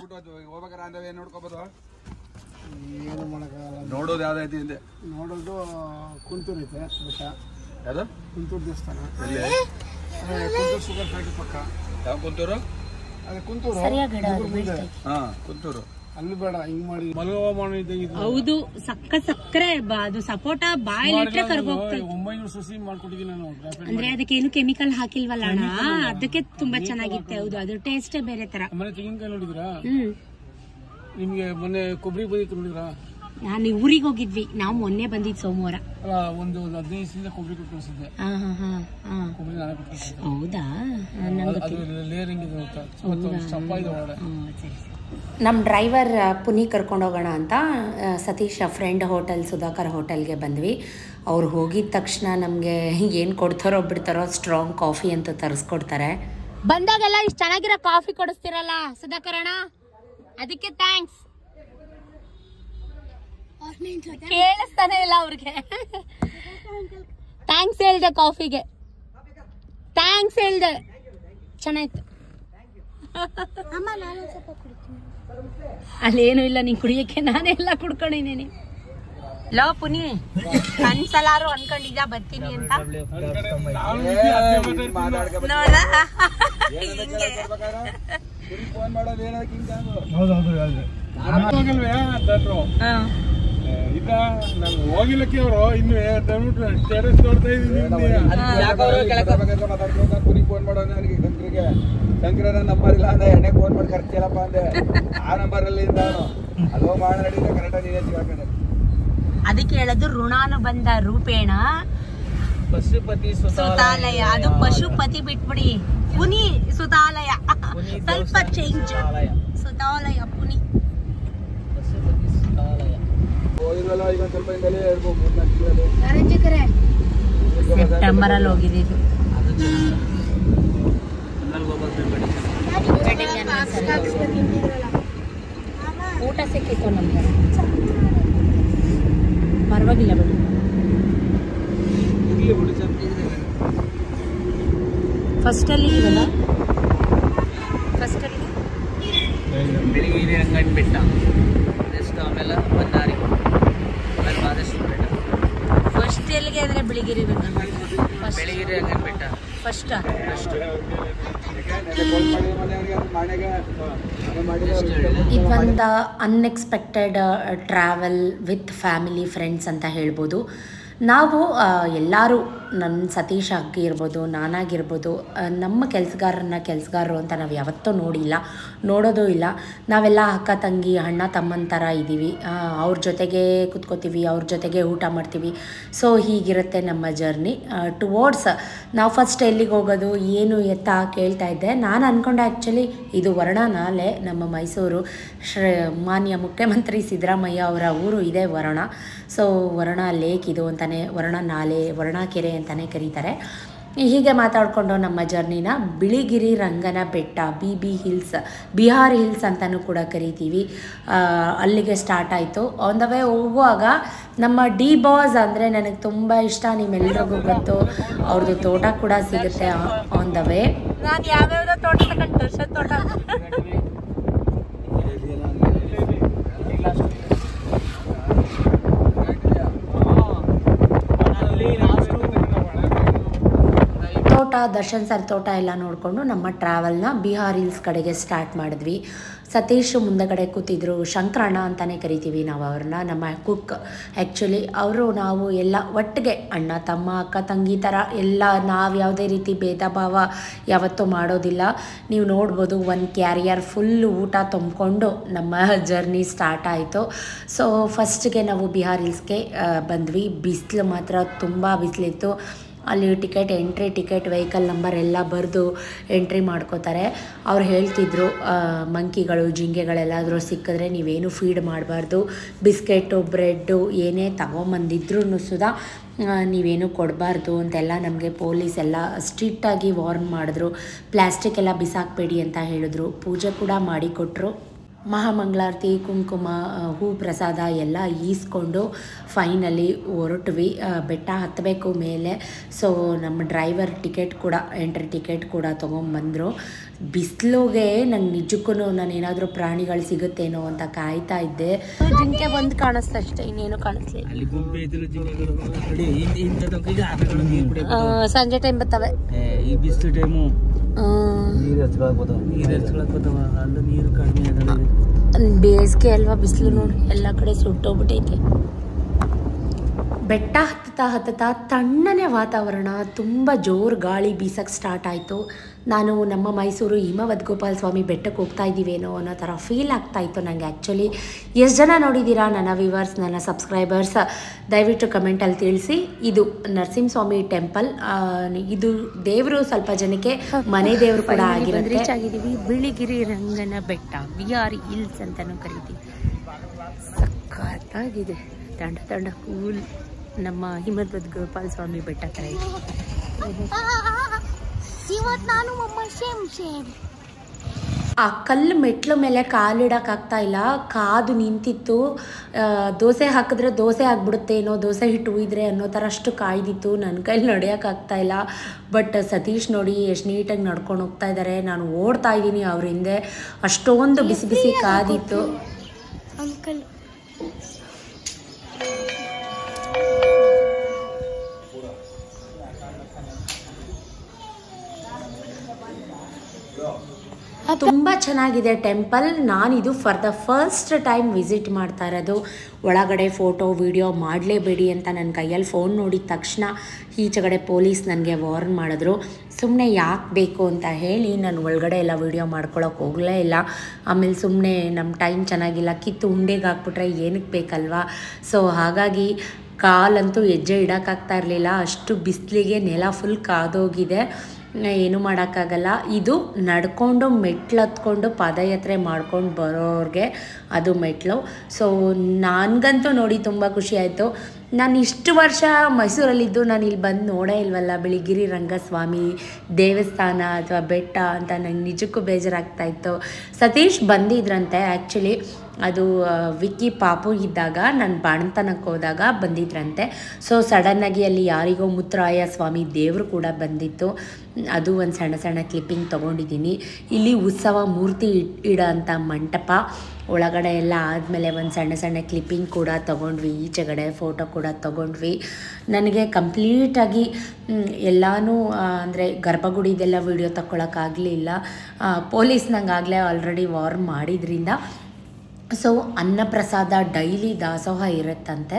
ನೋಡೋದು ಯಾವ್ದೈತಿ ಹಿಂದೆ? ನೋಡೋದು ಕುಂತೂರು ಐತೆ ಬೆಟ್ಟ. ಯಾವ್ದು? ಕುಂತೂರು ದೇವಸ್ಥಾನ. ಕುಂತೂರು ಶುಗರ್ ಫ್ಯಾಕ್ಟ್ರಿ ಪಕ್ಕ. ಯಾವ ಕುಂತೂರು? ಅದೇ ಕುಂತೂರು. ಕುಂತೂರು. ಅಲ್ಲಿ ಬೇಡ, ಹಿಂಗ್ ಮಾಡಿ ಮಲಗವಾಮಾನ ಇದ್ದಂಗೆ. ಹೌದು, ಸಕ್ಕರೆ ಅದು ಸಪೋಟ ಬಾಯಿಲಿಟ್ರೆ ಕರ್ಗೋಗ್ತದೆ. 900 ಸಸಿ ಮಾಡ್ಕೊಟ್ಟಿದ್ದೀನಿ ನಾನು. ಅಂದ್ರೆ ಅದಕ್ಕೇನು ಕೆಮಿಕಲ್ ಹಾಕಿಲ್ವಲ್ಲ ಅಣ್ಣ, ಅದಕ್ಕೆ ತುಂಬಾ ಚೆನ್ನಾಗಿತ್ತೆ. ಹೌದು, ಅದು ಟೇಸ್ಟೇ ಬೇರೆ ತರ. ಮನೆ ತೆಂಗಿನಕಾಯಿ ನೋಡಿದ್ರಾ? ನಿಮ್ಗೆ ಮೊನ್ನೆ ಕೊಬ್ಬರಿ ಬಂದಿತ್ತು ನೋಡಿದ್ರಾ? ನಾನು ಊರಿಗೆ ಹೋಗಿದ್ವಿ, ನಾವು ಮೊನ್ನೆ ಬಂದಿದ್ ಸೋಮವಾರ. ಅಲ್ಲ, ಒಂದು 15 ದಿವಸದಿಂದ ಕೊಬ್ಬರಿ ಕೊಟ್ಟು ಕಳಿಸಿದ್ದೆ. ಕೊಬ್ಬರಿ ನಾನೇ ಕೊಟ್ಟು ಕಳಿಸಿದ್ದೆ. ಹೌದಾ? ಲೇರಿಂಗ್ ಇದೆ, ಚಪ್ಪ ಇದೆ ಒಳಗಡೆ. ನಮ್ಮ ಡ್ರೈವರ್ ಪುನಿ ಕರ್ಕೊಂಡು ಹೋಗೋಣ ಅಂತ ಸತೀಶ್ ಫ್ರೆಂಡ್ ಹೋಟೆಲ್ ಸುಧಾಕರ್ ಹೋಟೆಲ್ಗೆ ಬಂದ್ವಿ. ಅವ್ರು ಹೋಗಿದ ತಕ್ಷಣ ನಮಗೆ ಏನು ಕೊಡ್ತಾರೋ ಬಿಡ್ತಾರೋ ಸ್ಟ್ರಾಂಗ್ ಕಾಫಿ ಅಂತ ತರಿಸ್ಕೊಡ್ತಾರೆ. ಬಂದಾಗೆಲ್ಲ ಇಷ್ಟು ಚೆನ್ನಾಗಿರೋ ಕಾಫಿ ಕೊಡಿಸ್ತಿರಲ್ಲ ಸುಧಾಕರ್ ಅಣ್ಣ, ಅದಕ್ಕೆ ಥ್ಯಾಂಕ್ಸ್. ಕೇಳಿಸ್ತಾನೆ ಇಲ್ಲ ಅವ್ರಿಗೆ. ಥ್ಯಾಂಕ್ಸ್ ಹೇಳ್ದೆ, ಕಾಫಿಗೆ ಥ್ಯಾಂಕ್ಸ್ ಹೇಳ್ದೆ, ಚೆನ್ನಾಯ್ತು. ಅಲ್ಲೇನು ಇಲ್ಲ, ನೀನ್ ಕುಡಿಯಕ್ಕೆ ನಾನೆಲ್ಲ ಕುಡ್ಕೊಂಡಿದ್ದೀನಿ. ಲೋ ಪುನಿ, ಕನ್ಸಲಾರು ಅನ್ಕೊಂಡಿದ್ದ ಬರ್ತೀನಿ ಅಂತ ನೋಡ. ಇನ್ನ ನಾನು ಹೋಗಿಲ್ಲಕ್ಕೆ ಅವರು ಇನ್ನು ಸ್ಟೇಟಸ್ ನೋಡ್ತಾ ಇದ್ದೀನಿ. ಫೋನ್ ಮಾಡೋಣ ನನಗೆ ಶಂಕರನ ನಂಬರ್ ಇಲ್ಲ ಅಂದ್ರೆ ಎಣ್ಣೆ ಫೋನ್ ಮಾಡಿ ಖರ್ಚಿಲ್ಲಪ್ಪ ಅಂದೆ. ಆ ನಂಬರಲ್ಲಿ ಅಲ್ವ ಮಾಡ ನಡೀತಾ ಕರೆಕ್ಟಾಗಿ ನೀನೇ ಸಿಗಾಕೊಂಡೆ. ಅದಕ್ಕೆ ಹೇಳೋದು ಋಣಾನುಬಂಧ ರೂಪೇಣ ಪಶುಪತಿ ಸುತಾಲಯ. ಅದು ಪಶುಪತಿ ಬಿಟ್ಬಿಡಿ, ಪುನಿ ಸುತಾಲಯ. ಸ್ವಲ್ಪ ಚೇಂಜ್. ಸುತಾಲಯ ಪುನಿ. ಪಶುಪತಿ ಸುತಾಲಯ ಹೋಗಿದ್ವಲ್ಲ ಈಗ ಸ್ವಲ್ಪ ಹಿಂದಲೇ ಹೇಳ್ಬೋದು 3-4 ಸೆಪ್ಟೆಂಬರ್ ಅಲ್ಲಿ ಹೋಗಿದ್ದು. ಊಟ ಸಿಕ್ಕಿತ್ತು ನಮ್ಗೆ, ಪರವಾಗಿಲ್ಲ ಬಿಡಿ. ಫಸ್ಟಲ್ಲಿ ಇವಲ್ಲ, ಫಸ್ಟಲ್ಲಿ ಬೆಳಿಗ್ಗೆ ರಂಗನ ಬೆಟ್ಟ, ನೆಕ್ಸ್ಟ್ ಆಮೇಲೆ ಬನ್ನಾರಿ, ಆಮೇಲೆ ಮಾದೇಶ್ವರ ಬೆಟ್ಟ. ಫಸ್ಟ್ ಎಲ್ಲಿಗೆ ಅಂದರೆ ಬಿಳಿಗಿರಿ ರಂಗನ ಬೆಳಿಗ್ಗೆ ರಂಗನ ಬೆಟ್ಟ ಫಸ್ಟ್. ಇದೊಂದು unexpected travel with family friends ಅಂತ ಹೇಳ್ಬೋದು. ನಾವು ಎಲ್ಲರೂ, ನನ್ನ ಸತೀಶ್ ಆಗಿರ್ಬೋದು, ನಾನಾಗಿರ್ಬೋದು, ನಮ್ಮ ಕೆಲಸಗಾರರು ಅಂತ ನಾವು ಯಾವತ್ತೂ ನೋಡೋದೂ ಇಲ್ಲ. ನಾವೆಲ್ಲ ಅಕ್ಕ ತಂಗಿ ಅಣ್ಣ ತಮ್ಮನ ಥರ ಇದ್ದೀವಿ. ಅವ್ರ ಜೊತೆಗೆ ಕುತ್ಕೋತೀವಿ, ಅವ್ರ ಜೊತೆಗೆ ಊಟ ಮಾಡ್ತೀವಿ. ಸೊ ಹೀಗಿರುತ್ತೆ ನಮ್ಮ ಜರ್ನಿ ಟುವರ್ಡ್ಸ್. ನಾವು ಫಸ್ಟ್ ಎಲ್ಲಿಗೆ ಹೋಗೋದು ಏನು ಎತ್ತ ಕೇಳ್ತಾ ಇದ್ದೆ. ನಾನು ಅಂದ್ಕೊಂಡೆ ಆ್ಯಕ್ಚುಲಿ ಇದು ವರ್ಣಾ ನಾಲೆ, ನಮ್ಮ ಮೈಸೂರು ಮಾನ್ಯ ಮುಖ್ಯಮಂತ್ರಿ ಸಿದ್ದರಾಮಯ್ಯ ಅವರ ಊರು ಇದೆ ವರ್ಣಾ. ಸೊ ವರ್ಣಾ ಲೇಕ್ ಇದು ಅಂತಲೇ, ವರ್ಣಾ ನಾಲೆ, ವರ್ಣಾ ಕೆರೆ ಅಂತಲೇ ಕರೀತಾರೆ. ಹೀಗೆ ಮಾತಾಡಿಕೊಂಡು ನಮ್ಮ ಜರ್ನಿನ Biligiri Rangana Betta, BB hills, Bihar hills ಅಂತಲೂ ಕೂಡ ಕರಿತೀವಿ, ಅಲ್ಲಿಗೆ ಸ್ಟಾರ್ಟ್ ಆಯಿತು. ಆನ್ ದ ವೇ ಹೋಗುವಾಗ ನಮ್ಮ ಡಿ ಬಾಸ್ ಅಂದರೆ ನನಗೆ ತುಂಬ ಇಷ್ಟ, ನಿಮ್ಮೆಲ್ಲರಿಗೂ ಗೊತ್ತು. ಅವ್ರದ್ದು ತೋಟ ಕೂಡ ಸಿಗುತ್ತೆ ಆನ್ ದ ವೇ. ನಾನು ಯಾವ್ಯಾವುದೋ ತೋಟ ತೋಟ ದರ್ಶನ್ ಸರ್ ತೋಟ ಎಲ್ಲ ನೋಡಿಕೊಂಡು ನಮ್ಮ ಟ್ರಾವೆಲ್ನ ಬಿಹಾರ್ ಹಿಲ್ಸ್ ಕಡೆಗೆ ಸ್ಟಾರ್ಟ್ ಮಾಡಿದ್ವಿ. ಸತೀಶ್ ಮುಂದಗಡೆ ಕೂತಿದ್ರು, ಶಂಕರಣ್ಣ ಅಂತಲೇ ಕರಿತೀವಿ ನಾವು ಅವ್ರನ್ನ, ನಮ್ಮ ಕುಕ್. ಆ್ಯಕ್ಚುಲಿ ಅವರು ನಾವು ಎಲ್ಲ ಒಟ್ಟಿಗೆ ಅಣ್ಣ ತಮ್ಮ ಅಕ್ಕ ತಂಗಿ ಥರ ಎಲ್ಲ, ನಾವು ಯಾವುದೇ ರೀತಿ ಭೇದ ಭಾವ ಯಾವತ್ತೂ ಮಾಡೋದಿಲ್ಲ. ನೀವು ನೋಡ್ಬೋದು, ಒಂದು ಕ್ಯಾರಿಯರ್ ಫುಲ್ಲು ಊಟ ತುಂಬಿಕೊಂಡು ನಮ್ಮ ಜರ್ನಿ ಸ್ಟಾರ್ಟ್ ಆಯಿತು. ಸೊ ಫಸ್ಟ್ಗೆ ನಾವು ಬಿಹಾರ್ ಹಿಲ್ಸ್ಗೆ ಬಂದ್ವಿ. ಬಿಸಿಲು ಮಾತ್ರ ತುಂಬ ಬಿಸಿಲಿತ್ತು. ಅಲ್ಲಿ ಎಂಟ್ರಿ ಟಿಕೆಟ್ ವೆಹಿಕಲ್ ನಂಬರ್ ಎಲ್ಲ ಬರೆದು ಎಂಟ್ರಿ ಮಾಡ್ಕೋತಾರೆ. ಅವ್ರು ಹೇಳ್ತಿದ್ರು, ಮಂಕಿಗಳು ಜಿಂಕೆಗಳೆಲ್ಲಾದರೂ ಸಿಕ್ಕಿದ್ರೆ ನೀವೇನು ಫೀಡ್ ಮಾಡಬಾರ್ದು, ಬಿಸ್ಕೆಟು ಬ್ರೆಡ್ಡು ಏನೇ ತಗೊಂಬಂದಿದ್ರು ಸುದಾ ನೀವೇನು ಕೊಡಬಾರ್ದು ಅಂತೆಲ್ಲ ನಮಗೆ ಪೊಲೀಸ್ ಎಲ್ಲ ಸ್ಟ್ರಿಕ್ಟಾಗಿ ವಾರ್ನ್ ಮಾಡಿದ್ರು. ಪ್ಲಾಸ್ಟಿಕ್ ಎಲ್ಲ ಬಿಸಾಕಬೇಡಿ ಅಂತ ಹೇಳಿದ್ರು. ಪೂಜೆ ಕೂಡ ಮಾಡಿಕೊಟ್ರು. ಮಹಾಮಂಗಳಾರತಿ, ಕುಂಕುಮ, ಹೂ ಪ್ರಸಾದ ಎಲ್ಲ ಈಸ್ಕೊಂಡು ಫೈನಲಿ ಹೊರಟ್ವಿ. ಬೆಟ್ಟ ಹತ್ತಬೇಕು ಮೇಲೆ. ಸೊ ನಮ್ಮ ಡ್ರೈವರ್ ಎಂಟ್ರಿ ಟಿಕೆಟ್ ಕೂಡ ತೊಗೊಂಬಂದರು. ಬಿಸಿಲುಗೆ ನಂಗೆ ನಿಜಕ್ಕೂ ನಾನೇನಾದರೂ ಪ್ರಾಣಿಗಳು ಸಿಗುತ್ತೇನೋ ಅಂತ ಕಾಯ್ತಾ ಇದ್ದೆ. ಜಿಂಕೆ ಬಂದು ಕಾಣಿಸ್ತಾ ಅಷ್ಟೇ, ಇನ್ನೇನು ಕಾಣಿಸ್ಲಿಲ್ಲ. ಸಂಜೆ ಟೈಮ್ ಬರ್ತವೆ. ಈ ಬಿಸಿಲು ಟೈಮು ನೀರು ಕಡಿಮೆ. ಬೇಸಿಗೆ ಅಲ್ವಾ, ಬಿಸಿಲು ನೋಡಿ ಎಲ್ಲ ಕಡೆ ಸುಟ್ಟೋಗ್ಬಿಟ್ಟೈತೆ. ಬೆಟ್ಟ ಹತ್ತುತ್ತಾ ತಣ್ಣನೆ ವಾತಾವರಣ, ತುಂಬ ಜೋರು ಗಾಳಿ ಬೀಸಕ್ಕೆ ಸ್ಟಾರ್ಟ್ ಆಯಿತು. ನಾನು ನಮ್ಮ ಮೈಸೂರು ಹಿಮವದ್ ಗೋಪಾಲ ಸ್ವಾಮಿ ಬೆಟ್ಟಕ್ಕೆ ಹೋಗ್ತಾ ಇದ್ದೀವೇನೋ ಅನ್ನೋ ಥರ ಫೀಲ್ ಆಗ್ತಾಯಿತ್ತು ನನಗೆ. ಆ್ಯಕ್ಚುಲಿ ಎಷ್ಟು ಜನ ನೋಡಿದ್ದೀರಾ ನನ್ನ ವ್ಯೂವರ್ಸ್, ನನ್ನ ಸಬ್ಸ್ಕ್ರೈಬರ್ಸ್, ದಯವಿಟ್ಟು ಕಮೆಂಟಲ್ಲಿ ತಿಳಿಸಿ. ಇದು ನರಸಿಂಹಸ್ವಾಮಿ ಟೆಂಪಲ್. ಇದು ದೇವರು ಸ್ವಲ್ಪ ಜನಕ್ಕೆ ಮನೆ ದೇವರು ಕೂಡ ಆಗಿರುತ್ತೆ. ರೀಚ್ ಆಗಿದ್ದೀವಿ ಬಿಳಿಗಿರಿ ರಂಗನ ಬೆಟ್ಟ, ಬಿಹಾರ್ ಹಿಲ್ಸ್ ಅಂತಲೂ ಕರಿತೀವಿ. ಸಖತ್ತಾಗಿದೆ, ತಂಡ ಕೂಲ್. ನಮ್ಮ ಹಿಮವದ್ ಗೋಪಾಲ ಸ್ವಾಮಿ ಬೆಟ್ಟ ಥರ ಇದೆ. ಆ ಕಲ್ಲು ಮೆಟ್ಲು ಮೇಲೆ ಕಾಲಿಡೋಕ್ಕಾಗ್ತಾ ಇಲ್ಲ, ಕಾದು ನಿಂತಿತ್ತು. ದೋಸೆ ಹಾಕಿದ್ರೆ ದೋಸೆ ಆಗಿಬಿಡುತ್ತೇನೋ, ದೋಸೆ ಹಿಟ್ಟು ಉಯ್ದ್ರೆ ಅನ್ನೋ ಥರ ಅಷ್ಟು ಕಾಯ್ದಿತ್ತು. ನನ್ನ ಕೈಲಿ ನಡೆಯೋಕ್ಕಾಗ್ತಾ ಇಲ್ಲ. ಬಟ್ ಸತೀಶ್ ನೋಡಿ ಎಷ್ಟು ನೀಟಾಗಿ ನಡ್ಕೊಂಡು ಹೋಗ್ತಾ ಇದ್ದಾರೆ. ನಾನು ಓಡ್ತಾ ಇದ್ದೀನಿ ಅವ್ರ ಹಿಂದೆ. ಅಷ್ಟೊಂದು ಬಿಸಿ ಬಿಸಿ ಕಾದಿತ್ತು. ಅಂಕಲ್ ತುಂಬ ಚೆನ್ನಾಗಿದೆ ಟೆಂಪಲ್. ನಾನಿದು for the first time visit ಮಾಡ್ತಾ ಇರೋದು. ಒಳಗಡೆ ಫೋಟೋ ವಿಡಿಯೋ ಮಾಡಲೇಬೇಡಿ ಅಂತ ನನ್ನ ಕೈಯಲ್ಲಿ ಫೋನ್ ನೋಡಿದ ತಕ್ಷಣ ಈಚೆಗಡೆ ಪೊಲೀಸ್ ನನಗೆ ವಾರ್ನ್ ಮಾಡಿದ್ರು. ಸುಮ್ಮನೆ ಯಾಕೆ ಬೇಕು ಅಂತ ಹೇಳಿ ನಾನು ಒಳಗಡೆ ಎಲ್ಲ ವೀಡಿಯೋ ಮಾಡ್ಕೊಳಕ್ಕೆ ಹೋಗಲೇ ಇಲ್ಲ. ಆಮೇಲೆ ಸುಮ್ಮನೆ ನಮ್ಮ ಟೈಮ್ ಚೆನ್ನಾಗಿಲ್ಲ, ಕಿತ್ತು ಉಂಡೆಗೆ ಹಾಕ್ಬಿಟ್ರೆ ಏನಕ್ಕೆ ಬೇಕಲ್ವಾ. ಸೊ ಹಾಗಾಗಿ ಕಾಲಂತೂ ಹೆಜ್ಜೆ ಇಡೋಕ್ಕಾಗ್ತಾ ಇರಲಿಲ್ಲ, ಅಷ್ಟು ಬಿಸಿಲಿಗೆ ನೆಲ ಫುಲ್ ಕಾದೋಗಿದೆ. ಏನು ಮಾಡೋಕ್ಕಾಗಲ್ಲ. ಇದು ನಡ್ಕೊಂಡು ಮೆಟ್ಲು ಹತ್ಕೊಂಡು ಪಾದಯಾತ್ರೆ ಮಾಡ್ಕೊಂಡು ಬರೋರಿಗೆ ಅದು ಮೆಟ್ಲು. ಸೊ ನನಗಂತೂ ನೋಡಿ ತುಂಬ ಖುಷಿ ಆಯಿತು. ನಾನು ಇಷ್ಟು ವರ್ಷ ಮೈಸೂರಲ್ಲಿದ್ದು ನಾನು ಇಲ್ಲಿ ಬಂದು ನೋಡೇ ಇಲ್ವಲ್ಲ ಬಿಳಿಗಿರಿ ರಂಗಸ್ವಾಮಿ ದೇವಸ್ಥಾನ ಅಥವಾ ಬೆಟ್ಟ ಅಂತ ನಂಗೆ ನಿಜಕ್ಕೂ ಬೇಜಾರಾಗ್ತಾಯಿತ್ತು. ಸತೀಶ್ ಬಂದಿದ್ರಂತೆ ಆ್ಯಕ್ಚುಲಿ, ಅದು ವಿಕ್ಕಿ ಪಾಪು ಇದ್ದಾಗ ನಾನು ಬಾಣಂತನಕ್ಕೆ ಹೋದಾಗ ಬಂದಿದ್ರಂತೆ. ಸೊ ಸಡನ್ನಾಗಿ ಅಲ್ಲಿ ಯಾರಿಗೋ ಮುತ್ತರಾಯ ಸ್ವಾಮಿ ದೇವರು ಕೂಡ ಬಂದಿತ್ತು. ಅದು ಒಂದು ಸಣ್ಣ ಸಣ್ಣ ಕ್ಲಿಪ್ಪಿಂಗ್ ತೊಗೊಂಡಿದ್ದೀನಿ. ಇಲ್ಲಿ ಉತ್ಸವ ಮೂರ್ತಿ ಇಡೋ ಅಂಥ ಮಂಟಪ ಒಳಗಡೆ ಎಲ್ಲ ಆದಮೇಲೆ ಒಂದು ಸಣ್ಣ ಸಣ್ಣ ಕ್ಲಿಪ್ಪಿಂಗ್ ಕೂಡ ತೊಗೊಂಡ್ವಿ, ಈಚೆಗಡೆ ಫೋಟೋ ಕೂಡ ತೊಗೊಂಡ್ವಿ. ನನಗೆ ಕಂಪ್ಲೀಟಾಗಿ ಎಲ್ಲನೂ ಅಂದರೆ ಗರ್ಭಗುಡಿದೆಲ್ಲ ವೀಡಿಯೋ ತಗೊಳಕ್ಕಾಗಲಿಲ್ಲ. ಪೊಲೀಸ್ ನಂಗಾಗಲೇ ಆಲ್ರೆಡಿ ವಾರ್ನ್ ಮಾಡಿದ್ರಿಂದ. ಸೊ ಅನ್ನಪ್ರಸಾದ ಡೈಲಿ ದಾಸೋಹ ಇರುತ್ತಂತೆ,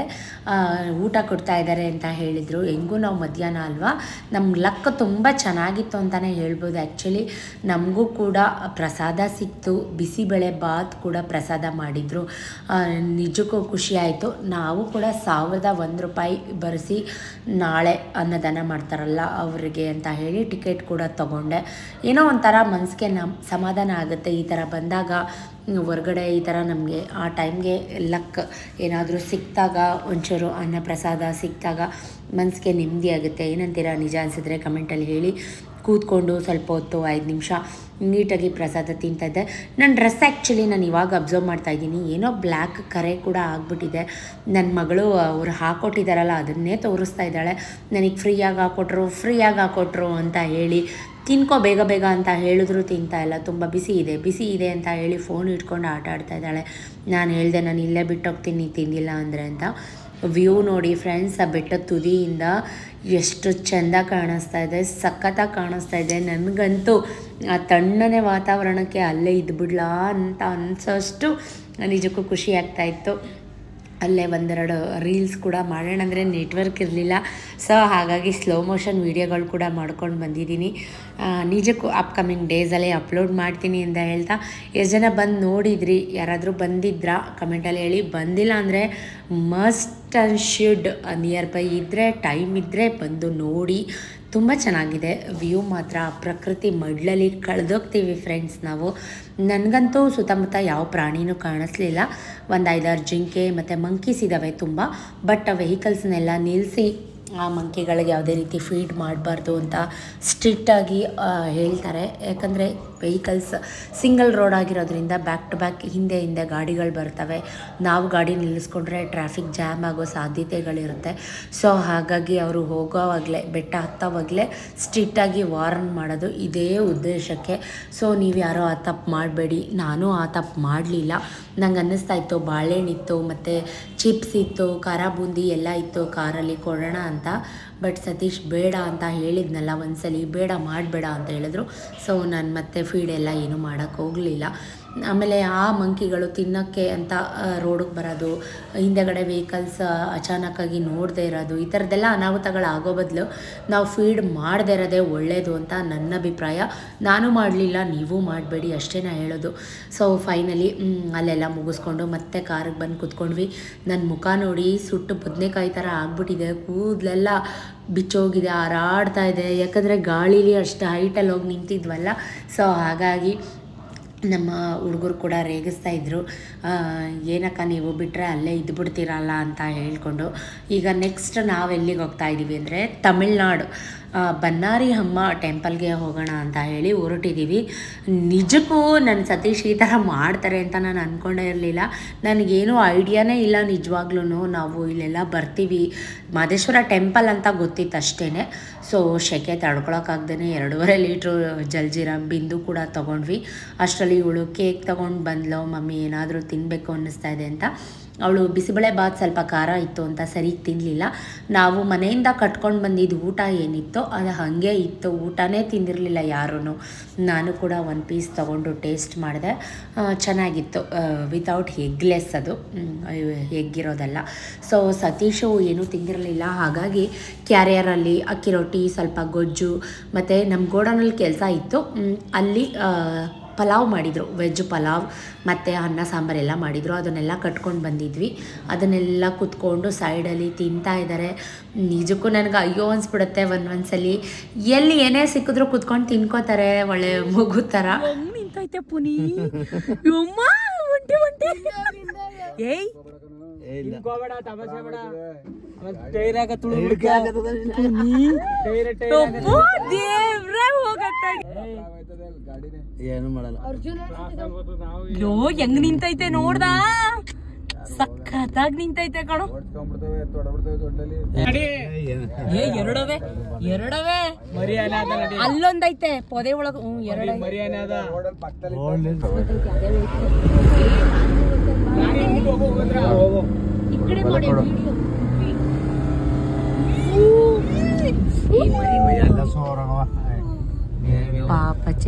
ಊಟ ಕೊಡ್ತಾ ಇದ್ದಾರೆ ಅಂತ ಹೇಳಿದರು. ಹೆಂಗೂ ನಾವು ಮಧ್ಯಾಹ್ನ ಅಲ್ವಾ, ನಮ್ಮ ಲಕ್ ತುಂಬ ಚೆನ್ನಾಗಿತ್ತು ಅಂತಲೇ ಹೇಳ್ಬೋದು. ಆ್ಯಕ್ಚುಲಿ ನಮಗೂ ಕೂಡ ಪ್ರಸಾದ ಸಿಕ್ತು, ಬಿಸಿಬೇಳೆ ಬಾತ್ ಕೂಡ ಪ್ರಸಾದ ಮಾಡಿದರು. ನಿಜಕ್ಕೂ ಖುಷಿಯಾಯಿತು. ನಾವು ಕೂಡ 1001 ರೂಪಾಯಿ ಬರೆಸಿ ನಾಳೆ ಅನ್ನದಾನ ಮಾಡ್ತಾರಲ್ಲ ಅವರಿಗೆ ಅಂತ ಹೇಳಿ ಟಿಕೆಟ್ ಕೂಡ ತೊಗೊಂಡೆ. ಏನೋ ಒಂಥರ ಮನಸ್ಸಿಗೆ ಸಮಾಧಾನ ಆಗುತ್ತೆ ಈ ಥರ ಬಂದಾಗ. ಹೊರ್ಗಡೆ ಈ ಥರ ನಮಗೆ ಆ ಟೈಮ್ಗೆ ಲಕ್ ಏನಾದರೂ ಸಿಕ್ಕಿದಾಗ, ಒಂಚೂರು ಅನ್ನಪ್ರಸಾದ ಸಿಕ್ಕಿದಾಗ ಮನಸ್ಸಿಗೆ ನೆಮ್ಮದಿ ಆಗುತ್ತೆ. ಏನಂತೀರ? ನಿಜ ಅನಿಸಿದ್ರೆ ಕಮೆಂಟಲ್ಲಿ ಹೇಳಿ. ಕೂತ್ಕೊಂಡು ಸ್ವಲ್ಪ ಹೊತ್ತು 5 ನಿಮಿಷ ನೀಟಾಗಿ ಪ್ರಸಾದ ತಿಂತಾಯಿದ್ದೆ. ನನ್ನ ಡ್ರೆಸ್ ಆ್ಯಕ್ಚುಲಿ ನಾನು ಇವಾಗ ಅಬ್ಸರ್ವ್ ಮಾಡ್ತಾಯಿದ್ದೀನಿ, ಏನೋ ಬ್ಲ್ಯಾಕ್ ಕರೆ ಕೂಡ ಆಗಿಬಿಟ್ಟಿದೆ. ನನ್ನ ಮಗಳು ಅವ್ರು ಹಾಕ್ಕೊಟ್ಟಿದ್ದಾರಲ್ಲ ಅದನ್ನೇ ತೋರಿಸ್ತಾ ಇದ್ದಾಳೆ. ನನಗೆ ಫ್ರೀಯಾಗಿ ಹಾಕ್ಕೊಟ್ರು ಅಂತ ಹೇಳಿ. ತಿನ್ಕೋ ಬೇಗ ಬೇಗ ಅಂತ ಹೇಳಿದ್ರು ತಿಂತಾಯಿಲ್ಲ. ತುಂಬ ಬಿಸಿ ಇದೆ ಅಂತ ಹೇಳಿ ಫೋನ್ ಇಟ್ಕೊಂಡು ಆಟ ಆಡ್ತಾ ಇದ್ದಾಳೆ. ನಾನು ಹೇಳಿದೆ ನಾನು ಇಲ್ಲೇ ಬಿಟ್ಟೋಗ್ತೀನಿ ತಿಂದಿಲ್ಲ ಅಂದರೆ ಅಂತ. ವ್ಯೂ ನೋಡಿ ಫ್ರೆಂಡ್ಸ್, ಆ ಬೆಟ್ಟದ ತುದಿಯಿಂದ ಎಷ್ಟು ಚೆಂದ ಕಾಣಿಸ್ತಾ ಇದೆ, ಸಖತ್ತಾಗಿ ಕಾಣಿಸ್ತಾ ಇದೆ. ನನಗಂತೂ ಆ ತಣ್ಣನೆ ವಾತಾವರಣಕ್ಕೆ ಅಲ್ಲೇ ಇದ್ಬಿಡ್ಲಾ ಅಂತ ಅನಿಸೋಷ್ಟು ನಿಜಕ್ಕೂ ಖುಷಿ ಆಗ್ತಾಯಿತ್ತು. ಅಲ್ಲೇ ಒಂದೆರಡು ರೀಲ್ಸ್ ಕೂಡ ಮಾಡೋಣ ಅಂದರೆ ನೆಟ್ವರ್ಕ್ ಇರಲಿಲ್ಲ. ಸೊ ಹಾಗಾಗಿ ಸ್ಲೋ ಮೋಷನ್ ವೀಡಿಯೋಗಳು ಕೂಡ ಮಾಡ್ಕೊಂಡು ಬಂದಿದ್ದೀನಿ. ನಿಜಕ್ಕೂ ಅಪ್ಕಮಿಂಗ್ ಡೇಸಲ್ಲೇ ಅಪ್ಲೋಡ್ ಮಾಡ್ತೀನಿ ಅಂತ ಹೇಳ್ತಾ, ಎಷ್ಟು ಜನ ಬಂದು ನೋಡಿದ್ರಿ, ಯಾರಾದರೂ ಬಂದಿದ್ರಾ ಕಮೆಂಟಲ್ಲಿ ಹೇಳಿ. ಬಂದಿಲ್ಲ ಅಂದರೆ must and should nearby ಇದ್ದರೆ, ಟೈಮ್ ಇದ್ದರೆ ಬಂದು ನೋಡಿ. ತುಂಬ ಚೆನ್ನಾಗಿದೆ ವ್ಯೂ ಮಾತ್ರ. ಪ್ರಕೃತಿ ಮಡ್ಲಲ್ಲಿ ಕಳೆದೋಗ್ತೀವಿ ಫ್ರೆಂಡ್ಸ್ ನಾವು. ನನಗಂತೂ ಸುತ್ತಮುತ್ತ ಯಾವ ಪ್ರಾಣಿನೂ ಕಾಣಿಸ್ಲಿಲ್ಲ. ಒಂದು 5-6 ಜಿಂಕೆ ಮತ್ತು ಮಂಕೀಸ್ ಇದ್ದಾವೆ ತುಂಬ. ಬಟ್ ವೆಹಿಕಲ್ಸ್ನೆಲ್ಲ ನಿಲ್ಲಿಸಿ ಆ ಮಂಕಿಗಳಿಗೆ ಯಾವುದೇ ರೀತಿ ಫೀಡ್ ಮಾಡಬಾರ್ದು ಅಂತ ಸ್ಟ್ರಿಕ್ಟಾಗಿ ಹೇಳ್ತಾರೆ. ಯಾಕಂದರೆ ವೆಹಿಕಲ್ಸ್ ಸಿಂಗಲ್ ರೋಡ್ ಆಗಿರೋದ್ರಿಂದ ಬ್ಯಾಕ್ ಟು ಬ್ಯಾಕ್ ಹಿಂದೆ ಗಾಡಿಗಳು ಬರ್ತವೆ. ನಾವು ಗಾಡಿ ನಿಲ್ಲಿಸ್ಕೊಂಡ್ರೆ ಟ್ರಾಫಿಕ್ ಜಾಮ್ ಆಗೋ ಸಾಧ್ಯತೆಗಳಿರುತ್ತೆ. ಸೊ ಹಾಗಾಗಿ ಅವರು ಹೋಗೋವಾಗಲೇ, ಬೆಟ್ಟ ಹತ್ತೋವಾಗಲೇ ಸ್ಟ್ರಿಕ್ಟಾಗಿ ವಾರ್ನ್ ಮಾಡೋದು ಇದೇ ಉದ್ದೇಶಕ್ಕೆ. ಸೊ ನೀವು ಯಾರೋ ಆ ತಪ್ಪು ಮಾಡಬೇಡಿ. ನಾನು ಆ ತಪ್ಪು ಮಾಡಲಿಲ್ಲ. ನಂಗೆ ಅನ್ನಿಸ್ತಾ ಇತ್ತು, ಬಾಳೆಹಣ್ಣಿತ್ತು ಮತ್ತು ಚಿಪ್ಸ್ ಇತ್ತು, ಖಾರ ಬೂಂದಿ ಎಲ್ಲ ಇತ್ತು ಕಾರಲ್ಲಿ ಕೊಡೋಣ ಅಂತ. ಬಟ್ ಸತೀಶ್ ಬೇಡ ಅಂತ ಹೇಳಿದ್ನಲ್ಲ ಒಂದ್ಸಲಿ, ಮಾಡಬೇಡ ಅಂತ ಹೇಳಿದ್ರು. ಸೊ ನಾನು ಮತ್ತೆ ಫೀಡ್ ಎಲ್ಲ ಏನೂ ಮಾಡೋಕ್ಕೆ ಹೋಗಲಿಲ್ಲ. ಆಮೇಲೆ ಆ ಮಂಕಿಗಳು ತಿನ್ನೋಕ್ಕೆ ಅಂತ ರೋಡಿಗೆ ಬರೋದು, ಹಿಂದೆಗಡೆ ವೆಹಿಕಲ್ಸ್ ಅಚಾನಕ್ಕಾಗಿ ನೋಡದೇ ಇರೋದು, ಈ ಥರದ್ದೆಲ್ಲ ಅನಾಹುತಗಳು ಆಗೋ ಬದಲು ನಾವು ಫೀಡ್ ಮಾಡದೇ ಇರೋದೇ ಒಳ್ಳೆಯದು ಅಂತ ನನ್ನ ಅಭಿಪ್ರಾಯ. ನಾನು ಮಾಡಲಿಲ್ಲ, ನೀವು ಮಾಡಬೇಡಿ ಅಷ್ಟೇ ನಾ ಹೇಳೋದು. ಸೊ ಫೈನಲಿ ಅಲ್ಲೆಲ್ಲ ಮುಗಿಸ್ಕೊಂಡು ಮತ್ತೆ ಕಾರಿಗೆ ಬಂದು ಕೂತ್ಕೊಂಡ್ವಿ. ನನ್ನ ಮುಖ ನೋಡಿ ಸುಟ್ಟು ಬದನೆಕಾಯಿ ಥರ ಆಗ್ಬಿಟ್ಟಿದೆ, ಕೂದಲೆಲ್ಲ ಬಿಚ್ಚೋಗಿದೆ, ಹಾರಾಡ್ತಾ ಇದೆ. ಯಾಕಂದರೆ ಗಾಳೀಲಿ ಅಷ್ಟು ಹೈಟಲ್ಲಿ ಹೋಗಿ ನಿಂತಿದ್ವಲ್ಲ. ಸೊ ಹಾಗಾಗಿ ನಮ್ಮ ಹುಡುಗರು ಕೂಡ ರೇಗಿಸ್ತಾ ಇದ್ದರು, ಏನಕ್ಕ ನೀವು ಬಿಟ್ಟರೆ ಅಲ್ಲೇ ಇದ್ಬಿಡ್ತೀರಲ್ಲ ಅಂತ ಹೇಳ್ಕೊಂಡು. ಈಗ ನೆಕ್ಸ್ಟ್ ನಾವು ಎಲ್ಲಿಗೆ ಹೋಗ್ತಾ ಇದ್ದೀವಿ ಅಂದರೆ ತಮಿಳ್ನಾಡು ಬನ್ನಾರಿ ಅಮ್ಮ ಟೆಂಪಲ್ಗೆ ಹೋಗೋಣ ಅಂತ ಹೇಳಿ ಹೊರಟಿದ್ದೀವಿ. ನಿಜಕ್ಕೂ ನನ್ನ ಸತೀಶ್ ಈ ಥರ ಮಾಡ್ತಾರೆ ಅಂತ ನಾನು ಅಂದ್ಕೊಂಡೇ ಇರಲಿಲ್ಲ. ನನಗೇನೂ ಐಡಿಯಾನೇ ಇಲ್ಲ ನಿಜವಾಗ್ಲೂ. ನಾವು ಇಲ್ಲೆಲ್ಲ ಬರ್ತೀವಿ, ಮಾದೇಶ್ವರ ಟೆಂಪಲ್ ಅಂತ ಗೊತ್ತಿತ್ತು ಅಷ್ಟೇ. ಸೊ ಸೆಕೆ ತಡ್ಕೊಳಕ್ಕಾಗ್ದೇ 2.5 ಲೀಟ್ರು ಜಲ್ಜೀರಾ ಬಿಂದು ಕೂಡ ತೊಗೊಂಡ್ವಿ. ಅಷ್ಟರಲ್ಲಿ ಇವಳು ಕೇಕ್ ತೊಗೊಂಡು ಬಂದ್ಲು, ಮಮ್ಮಿ ಏನಾದರೂ ತಿನ್ನಬೇಕು ಅನ್ನಿಸ್ತಾ ಇದೆ ಅಂತ. ಅವಳು ಬಿಸಿಬೇಳೆ ಬಾತ್ ಸ್ವಲ್ಪ ಖಾರ ಇತ್ತು ಅಂತ ಸರಿಗೆ ತಿನ್ನಲಿಲ್ಲ. ನಾವು ಮನೆಯಿಂದ ಕಟ್ಕೊಂಡು ಬಂದಿದ್ದು ಊಟ ಏನಿತ್ತೋ ಅದು ಹಾಗೆ ಇತ್ತು, ಊಟನೇ ತಿಂದಿರಲಿಲ್ಲ ಯಾರೂ. ನಾನು ಕೂಡ ಒಂದು ಪೀಸ್ ತೊಗೊಂಡು ಟೇಸ್ಟ್ ಮಾಡಿದೆ, ಚೆನ್ನಾಗಿತ್ತು. ವಿತೌಟ್ ಎಗ್ಲೆಸ್, ಅದು ಎಗ್ಗಿರೋದಲ್ಲ. ಸೊ ಸತೀಶು ಏನೂ ತಿಂದಿರಲಿಲ್ಲ, ಹಾಗಾಗಿ ಕ್ಯಾರಿಯರಲ್ಲಿ ಅಕ್ಕಿ ರೊಟ್ಟಿ, ಸ್ವಲ್ಪ ಗೊಜ್ಜು, ಮತ್ತು ನಮ್ಮ ಗೋಡನಲ್ಲಿ ಕೆಲಸ ಇತ್ತು, ಅಲ್ಲಿ ಪಲಾವ್ ಮಾಡಿದರು, ವೆಜ್ ಪಲಾವ್ ಮತ್ತು ಅನ್ನ ಸಾಂಬಾರೆಲ್ಲ ಮಾಡಿದರು. ಅದನ್ನೆಲ್ಲ ಕಟ್ಕೊಂಡು ಬಂದಿದ್ವಿ. ಅದನ್ನೆಲ್ಲ ಕುತ್ಕೊಂಡು ಸೈಡಲ್ಲಿ ತಿಂತಾ ಇದ್ದಾರೆ. ನಿಜಕ್ಕೂ ನನಗೆ ಅಯ್ಯೋ ಅನಿಸ್ಬಿಡುತ್ತೆ ಒಂದೊಂದ್ಸಲಿ. ಎಲ್ಲಿ ಏನೇ ಸಿಕ್ಕಿದ್ರು ಕುತ್ಕೊಂಡು ತಿನ್ಕೋತಾರೆ, ಒಳ್ಳೆ ಮಗು ಥರ. ನಿಂತೈತೆ ಪುನಿ ಏಯ್ ಏನು ಮಾಡಲ್ಲ. ಯೋ ಹೆಂಗ್ ನಿಂತೈತೆ ನೋಡ್ದ, ಸಖತ್ತಾಗಿ ನಿಂತೈತೆ ಕಣೋ. ಎರಡವೇ ಅಲ್ಲೊಂದೈತೆ ಪೊದೆ ಒಳಗ. ಪಾಪಚೆ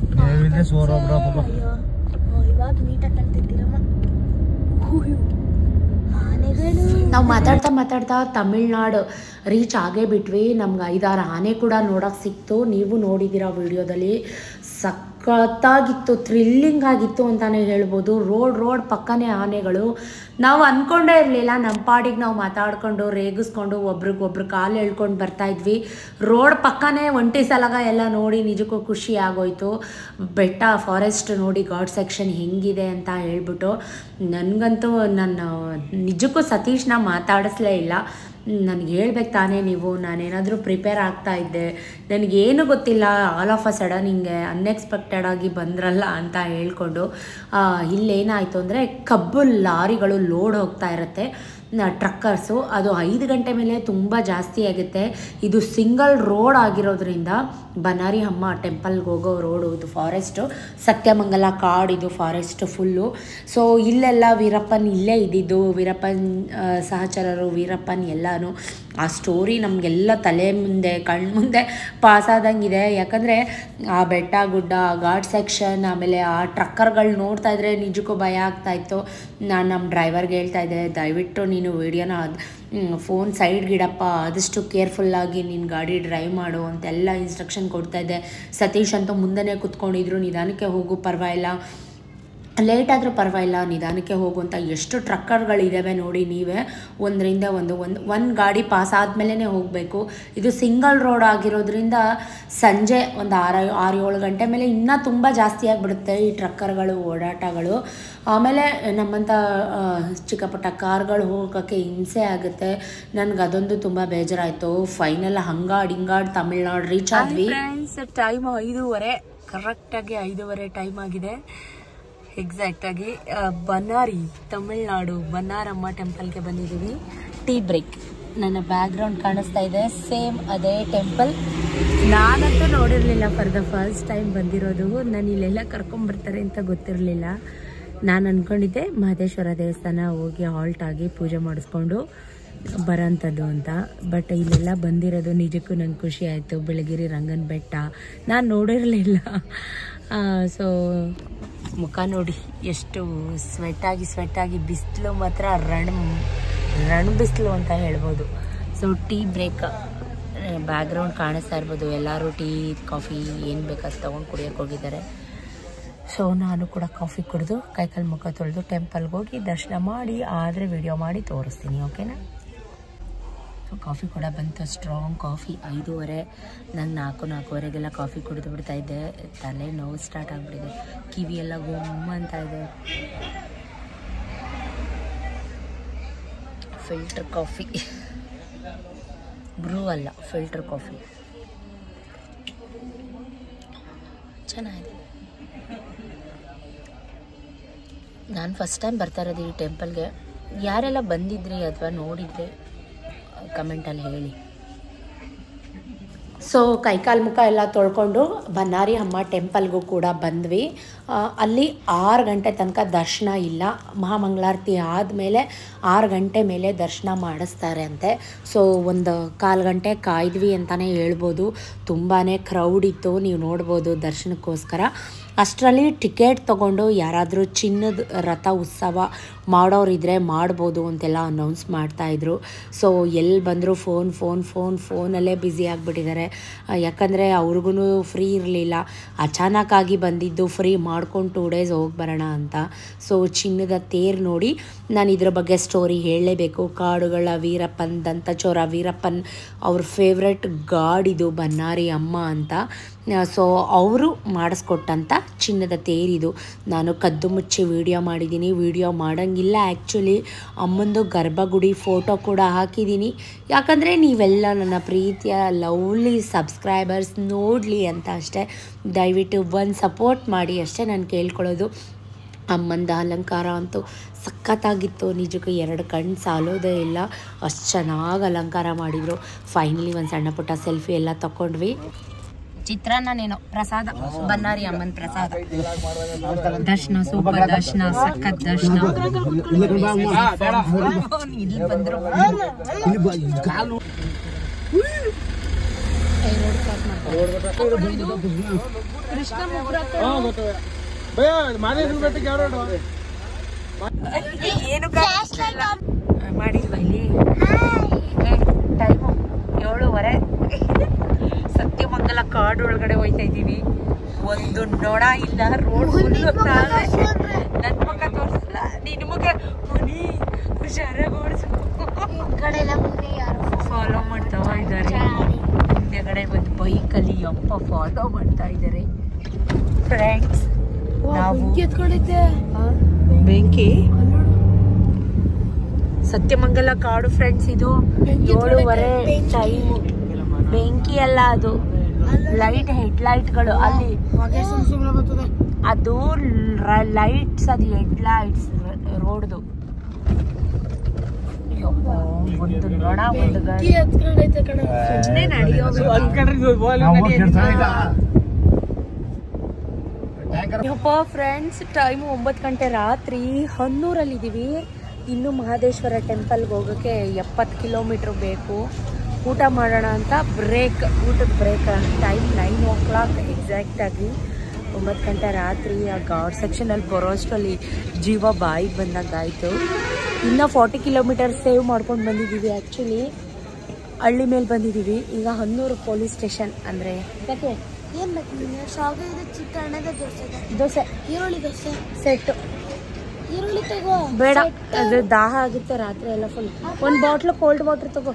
ನಾವು ಮಾತಾಡ್ತಾ ತಮಿಳ್ನಾಡು ರೀಚ್ ಆಗೇ ಬಿಟ್ವಿ. ನಮ್ಗೆ 5-6 ಆನೆ ಕೂಡ ನೋಡೋಕೆ ಸಿಕ್ತು. ನೀವು ನೋಡಿದ್ದೀರಾ ವಿಡಿಯೋದಲ್ಲಿ. ಸಖತ್ತಾಗಿತ್ತು, ಥ್ರಿಲ್ಲಿಂಗ್ ಆಗಿತ್ತು ಅಂತಲೇ ಹೇಳ್ಬೋದು. ರೋಡ್ ಪಕ್ಕನೇ ಆನೆಗಳು. ನಾವು ಅಂದ್ಕೊಂಡೇ ಇರಲಿಲ್ಲ, ನಮ್ಮ ಪಾಡಿಗೆ ನಾವು ಮಾತಾಡ್ಕೊಂಡು ರೇಗಿಸ್ಕೊಂಡು ಒಬ್ರಿಗೊಬ್ರು ಕಾಲು ಎಳ್ಕೊಂಡು ಬರ್ತಾಯಿದ್ವಿ. ರೋಡ್ ಪಕ್ಕನೇ ಒಂಟಿ ಸಲಗ ಎಲ್ಲ ನೋಡಿ ನಿಜಕ್ಕೂ ಖುಷಿ ಆಗೋಯ್ತು. ಬೆಟ್ಟ, ಫಾರೆಸ್ಟ್ ನೋಡಿ, ಗಾಡ್ ಸೆಕ್ಷನ್ ಹೆಂಗಿದೆ ಅಂತ ಹೇಳ್ಬಿಟ್ಟು. ನನಗಂತೂ ನಿಜಕ್ಕೂ ಸತೀಶ್ನ ಮಾತಾಡಿಸ್ಲೇ ಇಲ್ಲ. ನನಗೆ ಹೇಳ್ಬೇಕು ತಾನೇ ನೀವು, ನಾನೇನಾದರೂ ಪ್ರಿಪೇರ್ ಆಗ್ತಾಯಿದ್ದೆ, ನನಗೇನು ಗೊತ್ತಿಲ್ಲ, ಆಲ್ ಆಫ್ ಅ ಸಡನ್ ಹಿಂಗೆ ಅನ್ಎಕ್ಸ್ಪೆಕ್ಟೆಡ್ ಆಗಿ ಬಂದ್ರಲ್ಲ ಅಂತ ಹೇಳ್ಕೊಂಡು. ಇಲ್ಲೇನಾಯಿತು ಅಂದರೆ ಕಬ್ಬು ಲಾರಿಗಳು ಲೋಡ್ ಹೋಗ್ತಾ ಇರುತ್ತೆ, ಟ್ರಕ್ಕರ್ಸು. ಅದು 5 ಗಂಟೆ ಮೇಲೆ ತುಂಬ ಜಾಸ್ತಿ ಆಗುತ್ತೆ. ಇದು ಸಿಂಗಲ್ ರೋಡ್ ಆಗಿರೋದ್ರಿಂದ ಬನಾರಿ ಅಮ್ಮ ಟೆಂಪಲ್ಗೆ ಹೋಗೋ ರೋಡು, ಇದು ಫಾರೆಸ್ಟು, ಸತ್ಯಮಂಗಲ ಕಾಡು, ಇದು ಫಾರೆಸ್ಟ್ ಫುಲ್ಲು. ಸೊ ಇಲ್ಲೆಲ್ಲ ವೀರಪ್ಪನ್ ಇಲ್ಲೇ ಇದ್ದಿದ್ದು, ವೀರಪ್ಪನ್ ಸಹಚರರು, ವೀರಪ್ಪನ್ ಎಲ್ಲನೂ. ಆ ಸ್ಟೋರಿ ನಮಗೆಲ್ಲ ತಲೆ ಮುಂದೆ ಕಣ್ಮುಂದೆ ಪಾಸಾದಂಗಿದೆ. ಯಾಕಂದರೆ ಆ ಬೆಟ್ಟ ಗುಡ್ಡ, ಘಾಟ್ ಸೆಕ್ಷನ್, ಆಮೇಲೆ ಆ ಟ್ರಕ್ಕರ್ಗಳು ನೋಡ್ತಾ ಇದ್ರೆ ನಿಜಕ್ಕೂ ಭಯ ಆಗ್ತಾಯಿತ್ತು. ನಾನು ನಮ್ಮ ಡ್ರೈವರ್ಗೆ ಹೇಳ್ತಾಯಿದ್ದೆ, ದಯವಿಟ್ಟು ನೀನು ವಿಡಿಯೋನ ಫೋನ್ ಸೈಡ್ಗಿಡಪ್ಪ, ಆದಷ್ಟು ಕೇರ್ಫುಲ್ಲಾಗಿ ನೀನು ಗಾಡಿ ಡ್ರೈವ್ ಮಾಡು ಅಂತೆಲ್ಲ ಇನ್ಸ್ಟ್ರಕ್ಷನ್ ಕೊಡ್ತಾಯಿದ್ದೆ. ಸತೀಶ್ ಅಂತೂ ಮುಂದೆನೇ ಕುತ್ಕೊಂಡಿದ್ರು, ನಿಧಾನಕ್ಕೆ ಹೋಗು ಪರವಾಗಿಲ್ಲ, ಲೇಟ್ ಆದರೂ ಪರವಾಗಿಲ್ಲ, ನಿಧಾನಕ್ಕೆ ಹೋಗುವಂಥ. ಎಷ್ಟು ಟ್ರಕ್ಕರ್ಗಳಿದ್ದಾವೆ ನೋಡಿ ನೀವೇ, ಒಂದರಿಂದ ಒಂದು ಗಾಡಿ ಪಾಸ್ ಆದಮೇಲೆ ಹೋಗಬೇಕು. ಇದು ಸಿಂಗಲ್ ರೋಡ್ ಆಗಿರೋದ್ರಿಂದ ಸಂಜೆ ಒಂದು 6-7 ಗಂಟೆ ಮೇಲೆ ಇನ್ನೂ ತುಂಬ ಜಾಸ್ತಿ ಆಗಿಬಿಡುತ್ತೆ ಈ ಟ್ರಕ್ಕರ್ಗಳು ಓಡಾಟಗಳು. ಆಮೇಲೆ ನಮ್ಮಂಥ ಚಿಕ್ಕಪುಟ್ಟ ಕಾರ್ಗಳು ಹೋಗೋಕ್ಕೆ ಹಿಂಸೆ ಆಗುತ್ತೆ. ನನಗೆ ಅದೊಂದು ತುಂಬ ಬೇಜಾರಾಯಿತು. ಫೈನಲ್ ಹಿಂಗಾಡ್ ತಮಿಳ್ನಾಡು ರೀಚ್ ಆದ್ವಿ. ಫ್ರೆಂಡ್ಸ್, ಟೈಮ್ 5:30, ಕರೆಕ್ಟಾಗಿ 5:30 ಟೈಮ್ ಆಗಿದೆ ಎಕ್ಸಾಕ್ಟಾಗಿ. ಬನಾರಿ, ತಮಿಳ್ನಾಡು ಬನ್ನಾರಮ್ಮ ಟೆಂಪಲ್ಗೆ ಬಂದಿದ್ದೀವಿ. Tea break. ನನ್ನ ಬ್ಯಾಕ್ಗ್ರೌಂಡ್ ಕಾಣಿಸ್ತಾ ಇದೆ, ಸೇಮ್ ಅದೇ ಟೆಂಪಲ್. ನಾನಂತೂ ನೋಡಿರಲಿಲ್ಲ, ಫಾರ್ ದ ಫಸ್ಟ್ ಟೈಮ್ ಬಂದಿರೋದು. ನಾನು ಇಲ್ಲೆಲ್ಲ ಕರ್ಕೊಂಬರ್ತಾರೆ ಅಂತ ಗೊತ್ತಿರಲಿಲ್ಲ. ನಾನು ಅಂದ್ಕೊಂಡಿದ್ದೆ ಮಹದೇಶ್ವರ ದೇವಸ್ಥಾನ ಹೋಗಿ ಹಾಲ್ಟ್ ಆಗಿ ಪೂಜೆ ಮಾಡಿಸ್ಕೊಂಡು ಬರೋಂಥದ್ದು ಅಂತ. ಬಟ್ ಇಲ್ಲೆಲ್ಲ ಬಂದಿರೋದು ನಿಜಕ್ಕೂ ನಂಗೆ ಖುಷಿ ಆಯಿತು. ಬೆಳಗಿರಿ ರಂಗನ ಬೆಟ್ಟ ನಾನು ನೋಡಿರಲಿಲ್ಲ. ಸೊ ಮುಖ ನೋಡಿ ಎಷ್ಟು ಸ್ವೆಟ್ಟಾಗಿ, ಬಿಸಿಲು ಮಾತ್ರ ರಣ ಬಿಸಿಲು ಅಂತ ಹೇಳ್ಬೋದು. ಸೊ ಟೀ ಬ್ರೇಕ್, ಬ್ಯಾಕ್ಗ್ರೌಂಡ್ ಕಾಣಿಸ್ತಾ ಇರ್ಬೋದು. ಎಲ್ಲರೂ ಟೀ, ಕಾಫಿ ಏನು ಬೇಕಾದ್ರೆ ತೊಗೊಂಡು ಕುಡಿಯೋಕ್ಕೆ ಹೋಗಿದ್ದಾರೆ. ಸೊ ನಾನು ಕೂಡ ಕಾಫಿ ಕುಡಿದು ಕೈಕಾಲು ಮುಖ ತೊಳೆದು ಟೆಂಪಲ್ಗೆ ಹೋಗಿ ದರ್ಶನ ಮಾಡಿ ಆದರೆ ವಿಡಿಯೋ ಮಾಡಿ ತೋರಿಸ್ತೀನಿ, ಓಕೆನಾ? ಸೊ ಕಾಫಿ ಕೂಡ ಬಂತು, ಸ್ಟ್ರಾಂಗ್ ಕಾಫಿ. 5:30, ನಾನು 4-4:30ಗೆಲ್ಲ ಕಾಫಿ ಕುಡಿದು ಬಿಡ್ತಾಯಿದ್ದೆ. ತಲೆ ನೋವು ಸ್ಟಾರ್ಟ್ ಆಗಿಬಿಟ್ಟಿದೆ, ಕಿವಿ ಎಲ್ಲ ಗೊಮ್ಮ ಅಂತ ಇದೆ. ಫಿಲ್ಟರ್ ಕಾಫಿ, ಬ್ರೂ ಅಲ್ಲ, ಫಿಲ್ಟರ್ ಕಾಫಿ ಚೆನ್ನಾಗಿದೆ. ನಾನು ಫಸ್ಟ್ ಟೈಮ್ ಬರ್ತಾ ಇರೋದು ಈ ಟೆಂಪಲ್ಗೆ. ಯಾರೆಲ್ಲ ಬಂದಿದ್ರಿ ಅಥವಾ ನೋಡಿದ್ರಿ ಕಮೆಂಟಲ್ಲಿ ಹೇಳಿ. ಸೊ ಕೈಕಾಲು ಮುಖ ಎಲ್ಲ ತೊಳ್ಕೊಂಡು ಬನ್ನಾರಿ ಅಮ್ಮ ಟೆಂಪಲ್ಗೂ ಕೂಡ ಬಂದ್ವಿ. ಅಲ್ಲಿ 6 ಗಂಟೆ ತನಕ ದರ್ಶನ ಇಲ್ಲ. ಮಹಾಮಂಗಳಾರತಿ ಆದಮೇಲೆ 6 ಗಂಟೆ ಮೇಲೆ ದರ್ಶನ ಮಾಡಿಸ್ತಾರೆ ಅಂತೆ. ಸೊ ಒಂದು 1/4 ಗಂಟೆ ಕಾಯ್ದ್ವಿ ಅಂತಲೇ ಹೇಳ್ಬೋದು. ತುಂಬಾ ಕ್ರೌಡ್ ಇತ್ತು, ನೀವು ನೋಡ್ಬೋದು ದರ್ಶನಕ್ಕೋಸ್ಕರ. ಅಷ್ಟರಲ್ಲಿ ಟಿಕೆಟ್ ತೊಗೊಂಡು ಯಾರಾದರೂ ಚಿನ್ನದ ರಥ ಉತ್ಸವ ಮಾಡೋರಿದ್ರೆ ಮಾಡ್ಬೋದು ಅಂತೆಲ್ಲ ಅನೌನ್ಸ್ ಮಾಡ್ತಾಯಿದ್ರು. ಸೊ ಎಲ್ಲಿ ಬಂದರೂ ಫೋನಲ್ಲೇ ಬ್ಯುಸಿ ಆಗಿಬಿಟ್ಟಿದ್ದಾರೆ. ಯಾಕಂದರೆ ಅವ್ರಿಗೂ ಫ್ರೀ ಇರಲಿಲ್ಲ, ಅಚಾನಕ್ಕಾಗಿ ಬಂದಿದ್ದು, ಫ್ರೀ ಮಾಡ್ಕೊಂಡು 2 ಡೇಸ್ ಹೋಗಿ ಬರೋಣ ಅಂತ. ಸೊ ಚಿನ್ನದ ತೇರು ನೋಡಿ ನಾನು ಇದ್ರ ಬಗ್ಗೆ ಸ್ಟೋರಿ ಹೇಳಲೇಬೇಕು. ಕಾಡುಗಳ ವೀರಪ್ಪನ್, ದಂತಚೋರ ವೀರಪ್ಪನ್ ಅವ್ರ ಫೇವ್ರೆಟ್ ಗಾಡ್ ಇದು ಬನ್ನಾರಿ ಅಮ್ಮ ಅಂತ. ಸೊ ಅವರು ಮಾಡಿಸ್ಕೊಟ್ಟಂಥ ಚಿನ್ನದ ತೇರಿದು. ನಾನು ಕದ್ದು ಮುಚ್ಚಿ ವಿಡಿಯೋ ಮಾಡಿದ್ದೀನಿ. ವಿಡಿಯೋ ಮಾಡೋಂಗಿಲ್ಲ ಆ್ಯಕ್ಚುಲಿ. ಅಮ್ಮಂದು ಗರ್ಭಗುಡಿ ಫೋಟೋ ಕೂಡ ಹಾಕಿದ್ದೀನಿ. ಯಾಕಂದರೆ ನೀವೆಲ್ಲ ನನ್ನ ಪ್ರೀತಿಯ ಲವ್ಲಿ ಸಬ್ಸ್ಕ್ರೈಬರ್ಸ್ ನೋಡಲಿ ಅಂತ ಅಷ್ಟೇ. ದಯವಿಟ್ಟು ಒಂದು ಸಪೋರ್ಟ್ ಮಾಡಿ ಅಷ್ಟೇ ನಾನು ಕೇಳ್ಕೊಳ್ಳೋದು. ಅಮ್ಮಂದ ಅಲಂಕಾರ ಅಂತೂ ಸಖತ್ತಾಗಿತ್ತು. ನಿಜಕ್ಕೂ 2 ಕಣ್ಣು ಸಾಲೋದೇ ಇಲ್ಲ, ಅಷ್ಟು ಚೆನ್ನಾಗಿ ಅಲಂಕಾರ ಮಾಡಿದರು. ಫೈನಲಿ ಒಂದು ಸಣ್ಣ ಪುಟ್ಟ ಸೆಲ್ಫಿ ಎಲ್ಲ ತಗೊಂಡ್ವಿ. ಚಿತ್ರಾನ್ನನೇನೋ ಪ್ರಸಾದ, ಬನ್ನಾರಿ ಅಮ್ಮನ ಪ್ರಸಾದ. ದರ್ಶನ ಸೂಪರ್ ದರ್ಶನ, ಸಖತ್ ದರ್ಶನ. ಇಲ್ಲಿ ಬಂದ್ರು ಏನು ಮಾಡಿಲ್ವಾ ಇಲ್ಲಿ? ಟೈಮು 7:15. ಸತ್ಯಮಂಗಲ ಕಾಡು ಒಳಗಡೆ ಹೋಯ್ತಾ ಇದ್ದೀವಿ. ಒಂದು ನೊಣ ಇಲ್ಲ, ರೋಡ್ ಫುಲ್ಲು ನನ್ನ ಮುಖ ತೋರಿಸಲ್ಲ, ನಿನ್ನ ಮುಖ ಹುಷಾರಾಗಿ ಓಡಿಸು. ಫಾಲೋ ಮಾಡ್ತಾ ಇದ್ದಾರೆ ಹಿಂದೆಗಡೆ ಒಂದು ಬೈಕಲ್ಲಿ. ಅಪ್ಪ ಫಾಲೋ ಮಾಡ್ತಾ ಇದ್ದಾರೆ ಫ್ರೆಂಡ್ಸ್. ನಾವು ಬೆಂಕಿ ಸತ್ಯಮಂಗಲ ಕಾಡು ಫ್ರೆಂಡ್ಸ್. ಇದು 7:15 ಟೈಮು. ಬೆಂಕಿ ಅಲ್ಲ, ಅದು ಲೈಟ್ ಹೆಡ್ಲೈಟ್ಗಳು. ಅಲ್ಲಿ ಅದು ಲೈಟ್ಸ್, ಅದು ಹೆಡ್ಲೈಟ್ಸ್ ರೋಡ್ದು. ಒಂದು ನೊಣ, ಒಂದು ಗಾಡಿ ಸುಮ್ಮನೆ ನಡೆಯೋದು. ಫ್ರೆಂಡ್ಸ್ ಟೈಮು 9 ಗಂಟೆ ರಾತ್ರಿ. ಹನ್ನೂರಲ್ಲಿದ್ದೀವಿ. ಇನ್ನು ಮಹದೇಶ್ವರ ಟೆಂಪಲ್ಗೆ ಹೋಗೋಕ್ಕೆ 70 ಕಿಲೋಮೀಟ್ರ್ ಬೇಕು. ಊಟ ಮಾಡೋಣ ಅಂತ ಊಟದ ಬ್ರೇಕ್. Time 9 o'clock ಎಕ್ಸಾಕ್ಟಾಗಿ. 9 ಗಂಟೆ ರಾತ್ರಿ. ಆ ಗಾಡ್ ಸೆಕ್ಷನಲ್ಲಿ ಬರೋ ಅಷ್ಟರಲ್ಲಿ ಜೀವ ಬಾಯಿಗೆ ಬಂದಂಗಾಯಿತು. ಇನ್ನು 40 ಕಿಲೋಮೀಟರ್ ಸೇವ್ ಮಾಡ್ಕೊಂಡು ಬಂದಿದ್ದೀವಿ. ಆ್ಯಕ್ಚುಲಿ ಹಳ್ಳಿ ಮೇಲೆ ಬಂದಿದ್ದೀವಿ. ಈಗ ಹನ್ನೂರು ಪೊಲೀಸ್ ಸ್ಟೇಷನ್. ಅಂದರೆ ದೋಸೆ, ಈರುಳ್ಳಿ ದೋಸೆ ಸೆಟ್ಟು ಬೇಡ, ಅದು ದಾಹ ಆಗುತ್ತೆ ರಾತ್ರಿ ಎಲ್ಲ ಫುಲ್. ಒಂದು ಬಾಟ್ಲು ಕೋಲ್ಡ್ ವಾಟರ್ ತಗೋ.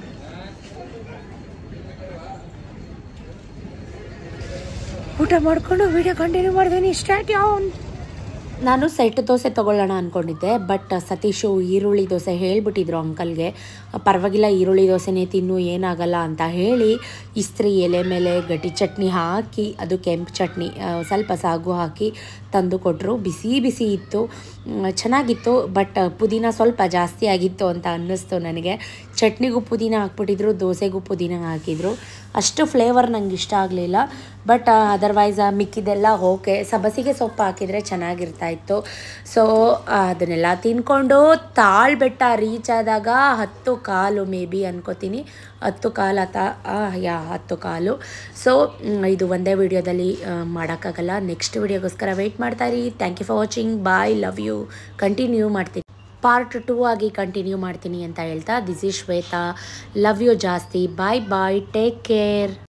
ಊಟ ಮಾಡಿಕೊಂಡು ವಿಡಿಯೋ ಕಂಟಿನ್ಯೂ ಮಾಡಿದ್ದೀನಿ. ಸ್ಟಾರ್ಟ್ ನಾನು ಸೆಟ್ ದೋಸೆ ತೊಗೊಳ್ಳೋಣ ಅಂದ್ಕೊಂಡಿದ್ದೆ, ಬಟ್ ಸತೀಶು ಈರುಳ್ಳಿ ದೋಸೆ ಹೇಳಿಬಿಟ್ಟಿದ್ರು ಅಂಕಲ್ಗೆ. ಪರವಾಗಿಲ್ಲ ಈರುಳ್ಳಿ ದೋಸೆನೇ ತಿನ್ನು, ಏನಾಗಲ್ಲ ಅಂತ ಹೇಳಿ ಇಸ್ತ್ರಿ ಎಲೆ ಮೇಲೆ ಗಟ್ಟಿ ಚಟ್ನಿ ಹಾಕಿ, ಅದು ಕೆಂಪು ಚಟ್ನಿ, ಸ್ವಲ್ಪ ಸಾಗು ಹಾಕಿ ತಂದು ಕೊಟ್ಟರು. ಬಿಸಿ ಬಿಸಿ ಇತ್ತು, ಚೆನ್ನಾಗಿತ್ತು. ಬಟ್ ಪುದೀನ ಸ್ವಲ್ಪ ಜಾಸ್ತಿ ಆಗಿತ್ತು ಅಂತ ಅನ್ನಿಸ್ತು ನನಗೆ. ಚಟ್ನಿಗೂ ಪುದೀನ ಹಾಕ್ಬಿಟ್ಟಿದ್ರು, ದೋಸೆಗೂ ಪುದೀನ ಹಾಕಿದ್ರು. ಅಷ್ಟು ಫ್ಲೇವರ್ ನಂಗೆ ಇಷ್ಟ ಆಗಲಿಲ್ಲ. ಬಟ್ ಅದರ್ವೈಸ್ ಮಿಕ್ಕಿದೆಲ್ಲ ಓಕೆ. ಸಬಸಿಗೆ ಸೊಪ್ಪು ಹಾಕಿದರೆ ಚೆನ್ನಾಗಿರ್ತಾಯಿತ್ತು. ಸೊ ಅದನ್ನೆಲ್ಲ ತಿನ್ಕೊಂಡು ತಾಳ್ಬೆಟ್ಟ ರೀಚ್ ಆದಾಗ 10:15 ಮೇ ಬಿ ಅನ್ಕೋತೀನಿ. 10:15. ಸೊ ಇದು ಒಂದೇ ವಿಡಿಯೋದಲ್ಲಿ ಮಾಡೋಕ್ಕಾಗಲ್ಲ. ನೆಕ್ಸ್ಟ್ ವಿಡಿಯೋಗೋಸ್ಕರ ವೆಯ್ಟ್ ಮಾಡ್ತಾಯಿರಿ. Thank you for watching. Bye, love you. Continue ಮಾಡ್ತೀನಿ, ಪಾರ್ಟ್ 2 ಆಗಿ ಕಂಟಿನ್ಯೂ ಮಾಡ್ತೀನಿ ಅಂತ ಹೇಳ್ತಾ, this is Shweta. Love you ಜಾಸ್ತಿ. Bye bye, take care.